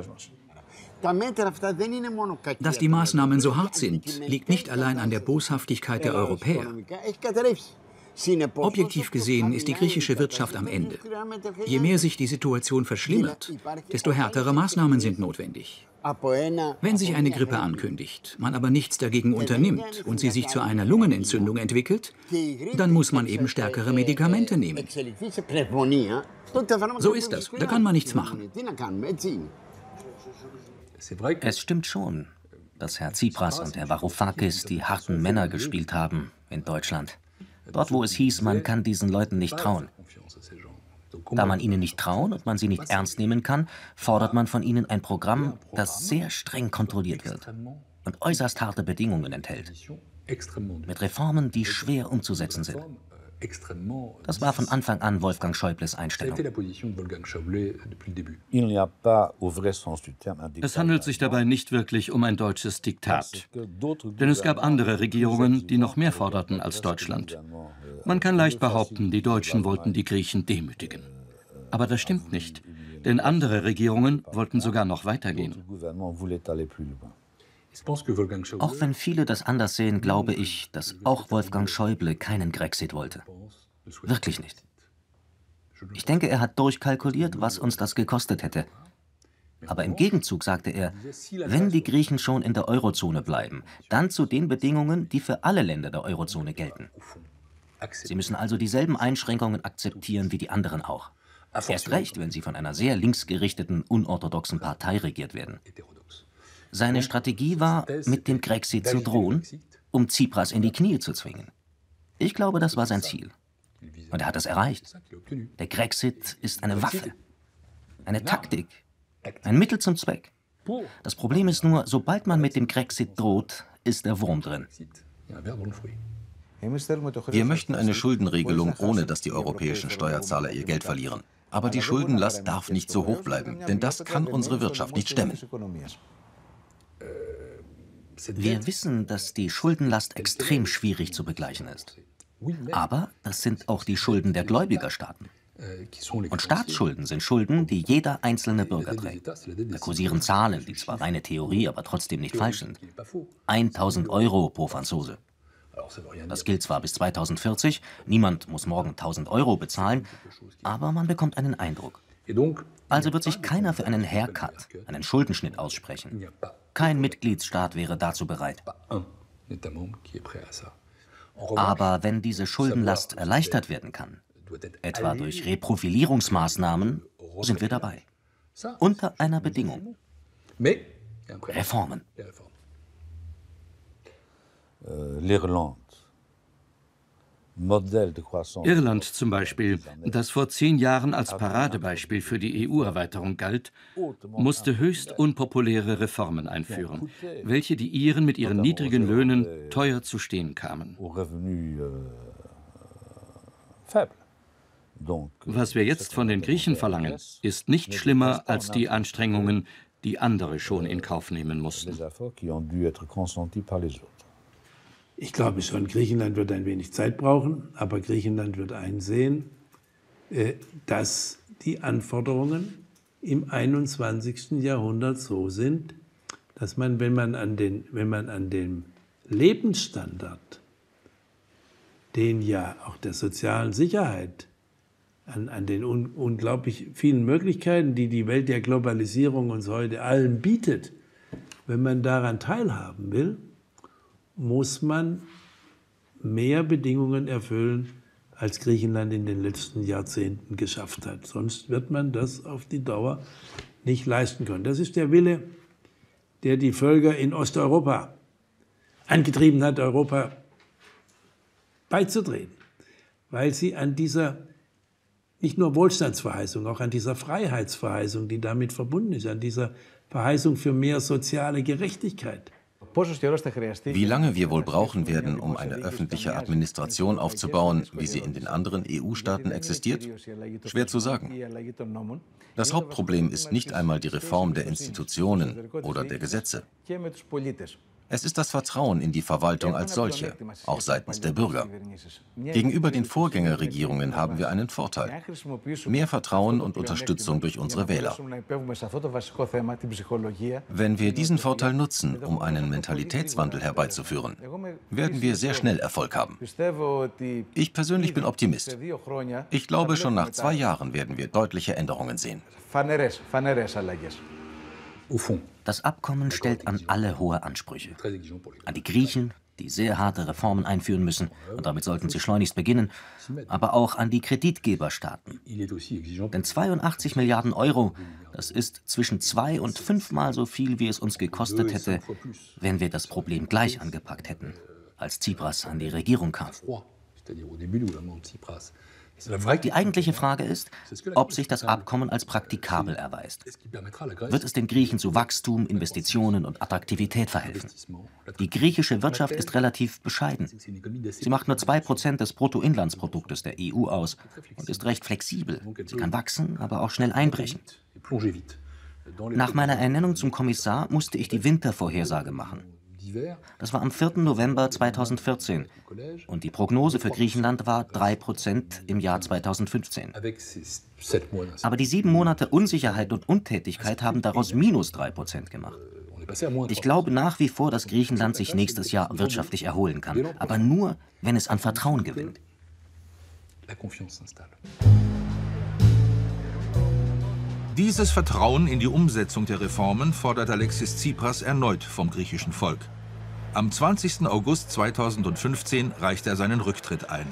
Dass die Maßnahmen so hart sind, liegt nicht allein an der Boshaftigkeit der Europäer. Objektiv gesehen ist die griechische Wirtschaft am Ende. Je mehr sich die Situation verschlimmert, desto härtere Maßnahmen sind notwendig. Wenn sich eine Grippe ankündigt, man aber nichts dagegen unternimmt und sie sich zu einer Lungenentzündung entwickelt, dann muss man eben stärkere Medikamente nehmen. So ist das, da kann man nichts machen. Es stimmt schon, dass Herr Tsipras und Herr Varoufakis die harten Männer gespielt haben in Deutschland. Dort, wo es hieß, man kann diesen Leuten nicht trauen. Da man ihnen nicht trauen und man sie nicht ernst nehmen kann, fordert man von ihnen ein Programm, das sehr streng kontrolliert wird und äußerst harte Bedingungen enthält. Mit Reformen, die schwer umzusetzen sind. Das war von Anfang an Wolfgang Schäubles Einstellung. Es handelt sich dabei nicht wirklich um ein deutsches Diktat. Denn es gab andere Regierungen, die noch mehr forderten als Deutschland. Man kann leicht behaupten, die Deutschen wollten die Griechen demütigen. Aber das stimmt nicht, denn andere Regierungen wollten sogar noch weitergehen. Auch wenn viele das anders sehen, glaube ich, dass auch Wolfgang Schäuble keinen Grexit wollte. Wirklich nicht. Ich denke, er hat durchkalkuliert, was uns das gekostet hätte. Aber im Gegenzug sagte er, wenn die Griechen schon in der Eurozone bleiben, dann zu den Bedingungen, die für alle Länder der Eurozone gelten. Sie müssen also dieselben Einschränkungen akzeptieren wie die anderen auch. Erst recht, wenn sie von einer sehr linksgerichteten, unorthodoxen Partei regiert werden. Seine Strategie war, mit dem Grexit zu drohen, um Tsipras in die Knie zu zwingen. Ich glaube, das war sein Ziel. Und er hat es erreicht. Der Grexit ist eine Waffe, eine Taktik, ein Mittel zum Zweck. Das Problem ist nur, sobald man mit dem Grexit droht, ist der Wurm drin. Wir möchten eine Schuldenregelung, ohne dass die europäischen Steuerzahler ihr Geld verlieren. Aber die Schuldenlast darf nicht so hoch bleiben, denn das kann unsere Wirtschaft nicht stemmen. Wir wissen, dass die Schuldenlast extrem schwierig zu begleichen ist. Aber das sind auch die Schulden der Gläubigerstaaten. Und Staatsschulden sind Schulden, die jeder einzelne Bürger trägt. Da kursieren Zahlen, die zwar reine Theorie, aber trotzdem nicht falsch sind. tausend Euro pro Franzose. Das gilt zwar bis zweitausendvierzig, niemand muss morgen tausend Euro bezahlen, aber man bekommt einen Eindruck. Also wird sich keiner für einen Haircut, einen Schuldenschnitt aussprechen. Kein Mitgliedsstaat wäre dazu bereit. Aber wenn diese Schuldenlast erleichtert werden kann, etwa durch Reprofilierungsmaßnahmen, sind wir dabei. Unter einer Bedingung. Reformen. Irland zum Beispiel, das vor zehn Jahren als Paradebeispiel für die E U-Erweiterung galt, musste höchst unpopuläre Reformen einführen, welche die Iren mit ihren niedrigen Löhnen teuer zu stehen kamen. Was wir jetzt von den Griechen verlangen, ist nicht schlimmer als die Anstrengungen, die andere schon in Kauf nehmen mussten. Ich glaube schon, Griechenland wird ein wenig Zeit brauchen, aber Griechenland wird einsehen, dass die Anforderungen im einundzwanzigsten Jahrhundert so sind, dass man, wenn man an den, wenn man an dem Lebensstandard, den ja auch der sozialen Sicherheit, an, an den un, unglaublich vielen Möglichkeiten, die die Welt der Globalisierung uns heute allen bietet, wenn man daran teilhaben will, muss man mehr Bedingungen erfüllen, als Griechenland in den letzten Jahrzehnten geschafft hat. Sonst wird man das auf die Dauer nicht leisten können. Das ist der Wille, der die Völker in Osteuropa angetrieben hat, Europa beizutreten, weil sie an dieser nicht nur Wohlstandsverheißung, auch an dieser Freiheitsverheißung, die damit verbunden ist, an dieser Verheißung für mehr soziale Gerechtigkeit. Wie lange wir wohl brauchen werden, um eine öffentliche Administration aufzubauen, wie sie in den anderen E U-Staaten existiert? Schwer zu sagen. Das Hauptproblem ist nicht einmal die Reform der Institutionen oder der Gesetze. Es ist das Vertrauen in die Verwaltung als solche, auch seitens der Bürger. Gegenüber den Vorgängerregierungen haben wir einen Vorteil: mehr Vertrauen und Unterstützung durch unsere Wähler. Wenn wir diesen Vorteil nutzen, um einen Mentalitätswandel herbeizuführen, werden wir sehr schnell Erfolg haben. Ich persönlich bin Optimist. Ich glaube, schon nach zwei Jahren werden wir deutliche Änderungen sehen. Das Abkommen stellt an alle hohe Ansprüche. An die Griechen, die sehr harte Reformen einführen müssen, und damit sollten sie schleunigst beginnen, aber auch an die Kreditgeberstaaten. Denn zweiundachtzig Milliarden Euro, das ist zwischen zwei und fünfmal so viel, wie es uns gekostet hätte, wenn wir das Problem gleich angepackt hätten, als Tsipras an die Regierung kam. Die eigentliche Frage ist, ob sich das Abkommen als praktikabel erweist. Wird es den Griechen zu Wachstum, Investitionen und Attraktivität verhelfen? Die griechische Wirtschaft ist relativ bescheiden. Sie macht nur zwei Prozent des Bruttoinlandsproduktes der E U aus und ist recht flexibel. Sie kann wachsen, aber auch schnell einbrechen. Nach meiner Ernennung zum Kommissar musste ich die Wintervorhersage machen. Das war am vierten November zweitausendvierzehn und die Prognose für Griechenland war drei Prozent im Jahr zweitausendfünfzehn. Aber die sieben Monate Unsicherheit und Untätigkeit haben daraus minus drei Prozent gemacht. Ich glaube nach wie vor, dass Griechenland sich nächstes Jahr wirtschaftlich erholen kann, aber nur, wenn es an Vertrauen gewinnt. Dieses Vertrauen in die Umsetzung der Reformen fordert Alexis Tsipras erneut vom griechischen Volk. Am zwanzigsten August zweitausendfünfzehn reicht er seinen Rücktritt ein.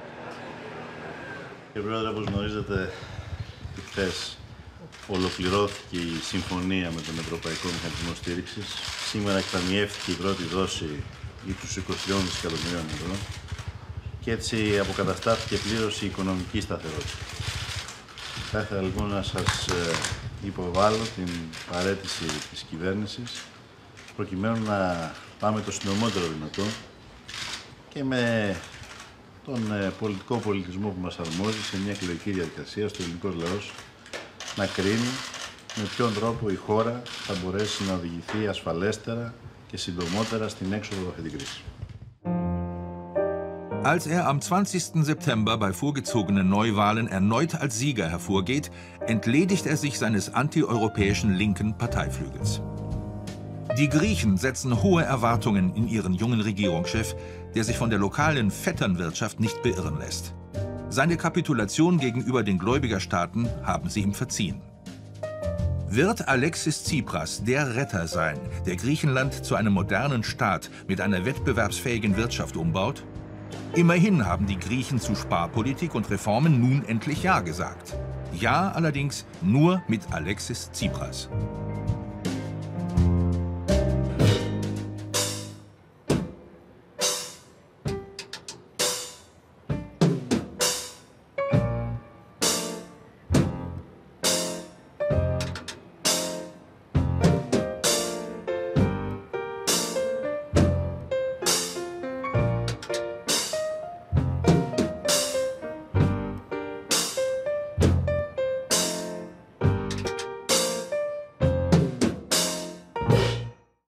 Κύριε Πρόεδρε, όπως γνωρίζετε, χθες ολοκληρώθηκε η συμφωνία με τον Ευρωπαϊκό Μηχανισμό Στήριξης. Σήμερα εκταμιεύτηκε η πρώτη δόση για τους είκοσι δύο δισεκατομμυρίων ευρώ και έτσι αποκαταστάθηκε πλήρως η οικονομική σταθερότητα. Θα ήθελα λοιπόν να σας υποβάλω την παραίτηση της κυβέρνησης προκειμένου να πάμε το συντομότερο δυνατό και με τον πολιτικό πολιτισμό που μας αρμόζει σε μια εκλογική διαδικασία στο ελληνικός λαός να κρίνει με ποιον τρόπο η χώρα θα μπορέσει να οδηγηθεί ασφαλέστερα και συντομότερα στην έξοδο από αυτή την κρίση. Als er am zwanzigsten September bei vorgezogenen Neuwahlen erneut als Sieger hervorgeht, entledigt er sich seines antieuropäischen linken Parteiflügels. Die Griechen setzen hohe Erwartungen in ihren jungen Regierungschef, der sich von der lokalen Vetternwirtschaft nicht beirren lässt. Seine Kapitulation gegenüber den Gläubigerstaaten haben sie ihm verziehen. Wird Alexis Tsipras der Retter sein, der Griechenland zu einem modernen Staat mit einer wettbewerbsfähigen Wirtschaft umbaut? Immerhin haben die Griechen zu Sparpolitik und Reformen nun endlich Ja gesagt. Ja allerdings nur mit Alexis Tsipras.